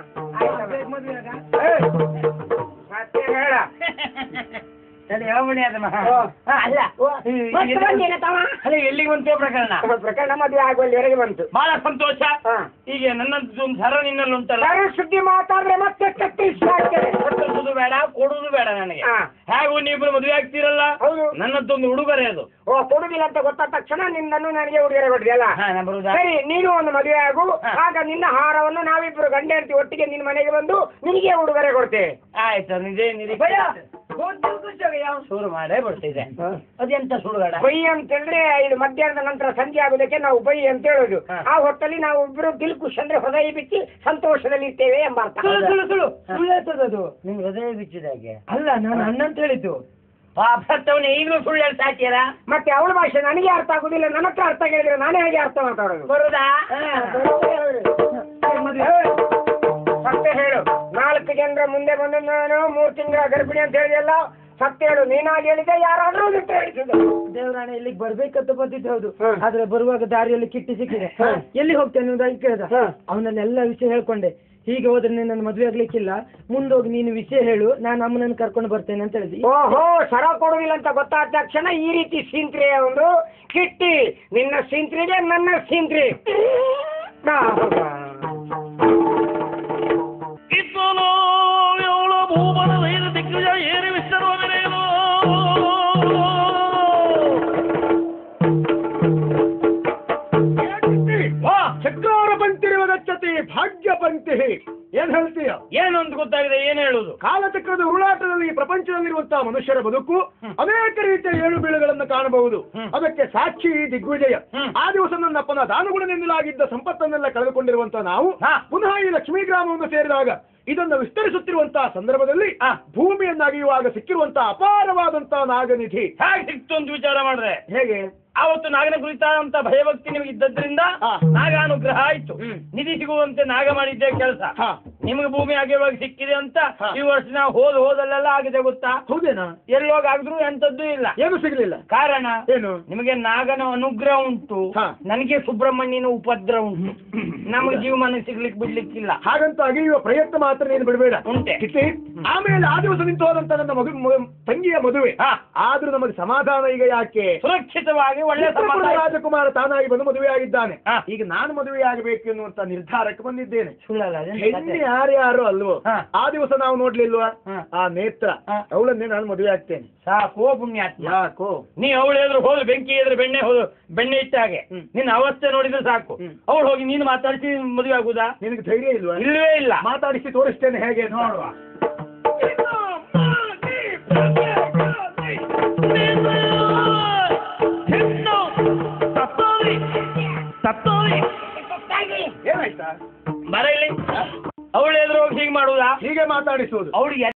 ಮತ್ತೆ ಬೇಡ. ಎಲ್ಲಿಗೆ ಬಂತು ಪ್ರಕರಣ ಮದುವೆ ಆಗುವಲ್ಲಿವರೆಗೆ ಬಂತು. ಬಹಳ ಸಂತೋಷ. ಈಗ ನನ್ನದು ಒಂದು ಸರ ನಿನ್ನಲ್ಲಿ ಉಂಟಲ್ಲ. ಸುದ್ದಿ ಮಾತಾಡ್ರೆ ಮತ್ತೆ ಕಟ್ಟಿಸುದು ಬೇಡ, ಕೊಡುದು ಬೇಡ ನನಗೆ. ಹೇಗೂ ನೀವಿಬ್ರು ಮದುವೆ ಆಗ್ತೀರಲ್ಲ, ನನ್ನದೊಂದು ಉಡುಗೊರೆ ಅದು. ಕೊಡುದಿಲ್ಲ ಅಂತ ಗೊತ್ತಾದ ತಕ್ಷಣ ನಿನ್ನನ್ನು ನನಗೆ ಉಡುಗೊರೆ ಕೊಡ್ರಿಯಲ್ಲ. ಸರಿ, ನೀನು ಒಂದು ಮದುವೆ ಆಗು. ಆಗ ನಿನ್ನ ಹಾರವನ್ನು ನಾವಿಬ್ರು ಗಂಡ ಹೆಂಡತಿ ಒಟ್ಟಿಗೆ ನಿನ್ನ ಮನೆಗೆ ಬಂದು ನಿನಗೆ ಉಡುಗೊರೆ ಕೊಡ್ತೇವೆ. ಆಯ್ತು, ನಿಜೇ ಶುರು ಮಾಡೇ ಬರ್ತಿದೆ. ಅದೆಂತ ಸುಡುಗಾಡ? ಬೈ ಅಂತ ಹೇಳಿದ್ರೆ ಇದು ಮಧ್ಯಾಹ್ನದ ನಂತರ ಸಂಜೆ ಆಗುದಕ್ಕೆ ನಾವು ಬೈ ಅಂತ ಹೇಳೋದು. ಆ ಹೊತ್ತಲ್ಲಿ ನಾವು ಇಬ್ರು ದಿಲ್ಖುಷ್ ಅಂದ್ರೆ ಹೃದಯ ಬಿಚ್ಚಿ ಸಂತೋಷದಲ್ಲಿ ಇರ್ತೇವೆ ಎಂಬ ಅರ್ಥ. ಸುಳ್ಳು ನಿಮ್ಗೆ ಹೃದಯ ಬಿಚ್ಚಿದಾಗೆ ಅಲ್ಲ, ನಾನು ಅಣ್ಣ ಅಂತ ಹೇಳಿದ್ದು. ಪಾಪತ್ತವನ್ನ ಈಗಲೂ ಸುಳ್ಳು ಹೇಳ್ತಾ ಇದ್ದೀರಾ? ಮತ್ತೆ ಅವಳ ಭಾಷೆ ನನಗೆ ಅರ್ಥ ಆಗುದಿಲ್ಲ, ನನ್ನ ಹತ್ರ ಅರ್ಥ ಹೇಳಿದ್ರೆ ನಾನೇ ಹೇಗೆ ಅರ್ಥ ಮಾತಾಡೋದು? ಬರುದಾ? ಸತ್ಯ ಹೇಳು. 4 ಜನರ ಮುಂದೆ ಬಂದು ನಾನು 3 ತಿಂಗಳ ಗರ್ಭಿಣಿ ಅಂತ ಹೇಳಿದೆಲ್ಲ, ಸತ್ಯ ಹೇಳು. ನೀನಾಗಿ ಹೇಳಿದೆ, ಯಾರಾದ್ರೂ ಹೇಳಿದ್ರು? ದೇವರಾಣೆ ಇಲ್ಲಿಗೆ ಬರ್ಬೇಕಂತ ಬಂದಿದ್ದು ಹೌದು. ಆದ್ರೆ ಬರುವಾಗ ದಾರಿಯಲ್ಲಿ ಕಿಟ್ಟಿ ಸಿಕ್ಕಿದೆ. ಎಲ್ಲಿ ಹೋಗ್ತೇನೆ ಅನ್ನೋದಾಗಿ ಕೇಳ್ದ. ಅವನನ್ನೆಲ್ಲ ವಿಷಯ ಹೇಳ್ಕೊಂಡೆ. ಹೀಗೆ ಹೋದ್ರೆ ನನ್ನ ಮದುವೆ ಆಗ್ಲಿಕ್ಕಿಲ್ಲ, ಮುಂದೋಗಿ ನೀನು ವಿಷಯ ಹೇಳು, ನಾನು ಅಮ್ಮನನ್ನು ಕರ್ಕೊಂಡು ಬರ್ತೇನೆ ಅಂತ ಹೇಳಿದ್ವಿ. ಓಹೋ, ಸರ ಕೊಡುದಿಲ್ಲ ಅಂತ ಗೊತ್ತಾದ ತಕ್ಷಣ ಈ ರೀತಿ ಸೀಂತ್ರಿ ಒಂದು ಕಿಟ್ಟಿ. ನಿನ್ನ ಸೀಂತ್ರಿಗೆ ನನ್ನ ಸೀಂತ್ರಿ. ಸಂಸ್ಕಾರ ಪಂಕ್ತಿರಿವ ಗಚ್ಚತಿ ಭಾಗ್ಯ ಪಂಕ್ತಿ. ಏನ್ ಹೇಳ್ತೀಯ? ಏನು ಅಂತ ಗೊತ್ತಾಗಿದೆ, ಏನ್ ಹೇಳುದು? ಕಾಲಚಕ್ರದ ಉರುಳಾಟದಲ್ಲಿ ಈ ಪ್ರಪಂಚದಲ್ಲಿರುವಂತಹ ಮನುಷ್ಯರ ಬದುಕು ಅನೇಕ ರೀತಿಯ ಏಳು ಬೀಳುಗಳನ್ನು ಕಾಣಬಹುದು. ಅದಕ್ಕೆ ಸಾಕ್ಷಿ ಈ ದಿಗ್ವಿಜಯ. ಆ ದಿವಸ ನನ್ನಪ್ಪನ ದಾನಗುಣದಿಂದಲಾಗಿದ್ದ ಸಂಪತ್ತನ್ನೆಲ್ಲ ಕಳೆದುಕೊಂಡಿರುವಂತಹ ನಾವು ಪುನಃ ಈ ಲಕ್ಷ್ಮೀ ಗ್ರಾಮವನ್ನು ಸೇರಿದಾಗ ಇದನ್ನು ವಿಸ್ತರಿಸುತ್ತಿರುವಂತಹ ಸಂದರ್ಭದಲ್ಲಿ ಭೂಮಿಯನ್ನು ಅಗೆಯುವಾಗ ಸಿಕ್ಕಿರುವಂತಹ ಅಪಾರವಾದಂತಹ ನಾಗನಿಧಿ ಹೇಗೆ ಸಿಕ್ತು ಅಂತ ವಿಚಾರ ಮಾಡಿದ್ರೆ ಹೇಗೆ? ಆವತ್ತು ನಾಗನ ಕುರಿತಾದಂತ ಭಯಭಕ್ತಿ ನಿಮಗೆ ಇದ್ದದ್ರಿಂದ ನಾಗಾನುಗ್ರಹ ಆಯ್ತು. ನಿಧಿ ಸಿಗುವಂತೆ ನಾಗ ಮಾಡಿದ್ದೆ ಕೆಲಸ. ನಿಮಗೆ ಭೂಮಿ ಆಗಿರುವಾಗ ಸಿಕ್ಕಿದೆ ಅಂತ ಈ ವರ್ಷ ನಾವು ಹೋದಲ್ಲೆಲ್ಲ ಆಗಿದೆ ಗೊತ್ತಾ? ಹೌದೇನಾ? ಎಲ್ಲೋಗಾದ್ರೂ ಎಂತದ್ದು ಇಲ್ಲ, ಏನು ಸಿಗಲಿಲ್ಲ. ಕಾರಣ ಏನು? ನಿಮಗೆ ನಾಗನ ಅನುಗ್ರಹ ಉಂಟು, ನನಗೆ ಸುಬ್ರಹ್ಮಣ್ಯನ ಉಪದ್ರ ಉಂಟು. ನಮಗೆ ಜೀವಮಾನ ಸಿಗ್ಲಿಕ್ಕೆ ಬಿಡ್ಲಿಕ್ಕಿಲ್ಲ. ಹಾಗಂತ ಅಗೆಯುವ ಪ್ರಯತ್ನ ಮಾತ್ರ ನೀನು ಬಿಡಬೇಡ. ಉಂಟೆ. ಆಮೇಲೆ ಆ ದಿವಸ ನಿಂತು ಹೋದಂತ ನನ್ನ ತಂಗಿಯ ಮದುವೆ ಆದ್ರೂ ನಮಗೆ ಸಮಾಧಾನ ಈಗ ಯಾಕೆ? ಸುರಕ್ಷಿತವಾಗಿ ಒಳ್ಳೆ ರಾಜಕುಮಾರ ತಾನಾಗಿ ಬಂದು ಮದುವೆ ಆಗಿದ್ದಾನೆ. ಈಗ ನಾನು ಮದುವೆ ಆಗಬೇಕು ಎನ್ನುವಂತ ನಿರ್ಧಾರಕ್ಕೆ ಬಂದಿದ್ದೇನೆ. ಹೆಣ್ಣು ಯಾರ್ಯಾರು ಅಲ್ವೋ ಆ ದಿವಸ ನಾವು ನೋಡ್ಲಿಲ್ವಾ ಆ ನೇತ್ರ, ಅವಳನ್ನೇ ನಾನು ಮದುವೆ ಆಗ್ತೇನೆ. ಸಾಕೋ ಪುಣ್ಯಾತ್ಮ. ಯಾಕೋ ನೀ ಅವಳು ಎದ್ರು ಹೋದ್ರು ಬೆಂಕಿ ಎದ್ರು ಬೆಣ್ಣೆ ಇಟ್ಟ ಹಾಗೆ ನಿನ್ನ ಅವಸ್ಥೆ ನೋಡಿದ್ರೆ ಸಾಕು. ಅವಳು ಹೋಗಿ ನೀನು ಮಾತಾಡಿಸಿ ಮದುವೆ ಆಗುದಾ? ನಿನಗೆ ಧೈರ್ಯ ಇಲ್ವಾ? ಇಲ್ಲವೇ ಇಲ್ಲ. ಮಾತಾಡಿಸಿ ತೋರಿಸ್ತೇನೆ ಹೇಗೆ ನೋಡುವ. ಏನಾಯ್ತಾ? ಬರ ಇಲ್ಲಿ. ಅವಳು ಎದ್ರು ಹೋಗಿ ಹೀಗೆ ಮಾಡುದಾ? ಹೀಗೆ ಮಾತಾಡಿಸುವುದು. ಅವಳಿಗೆ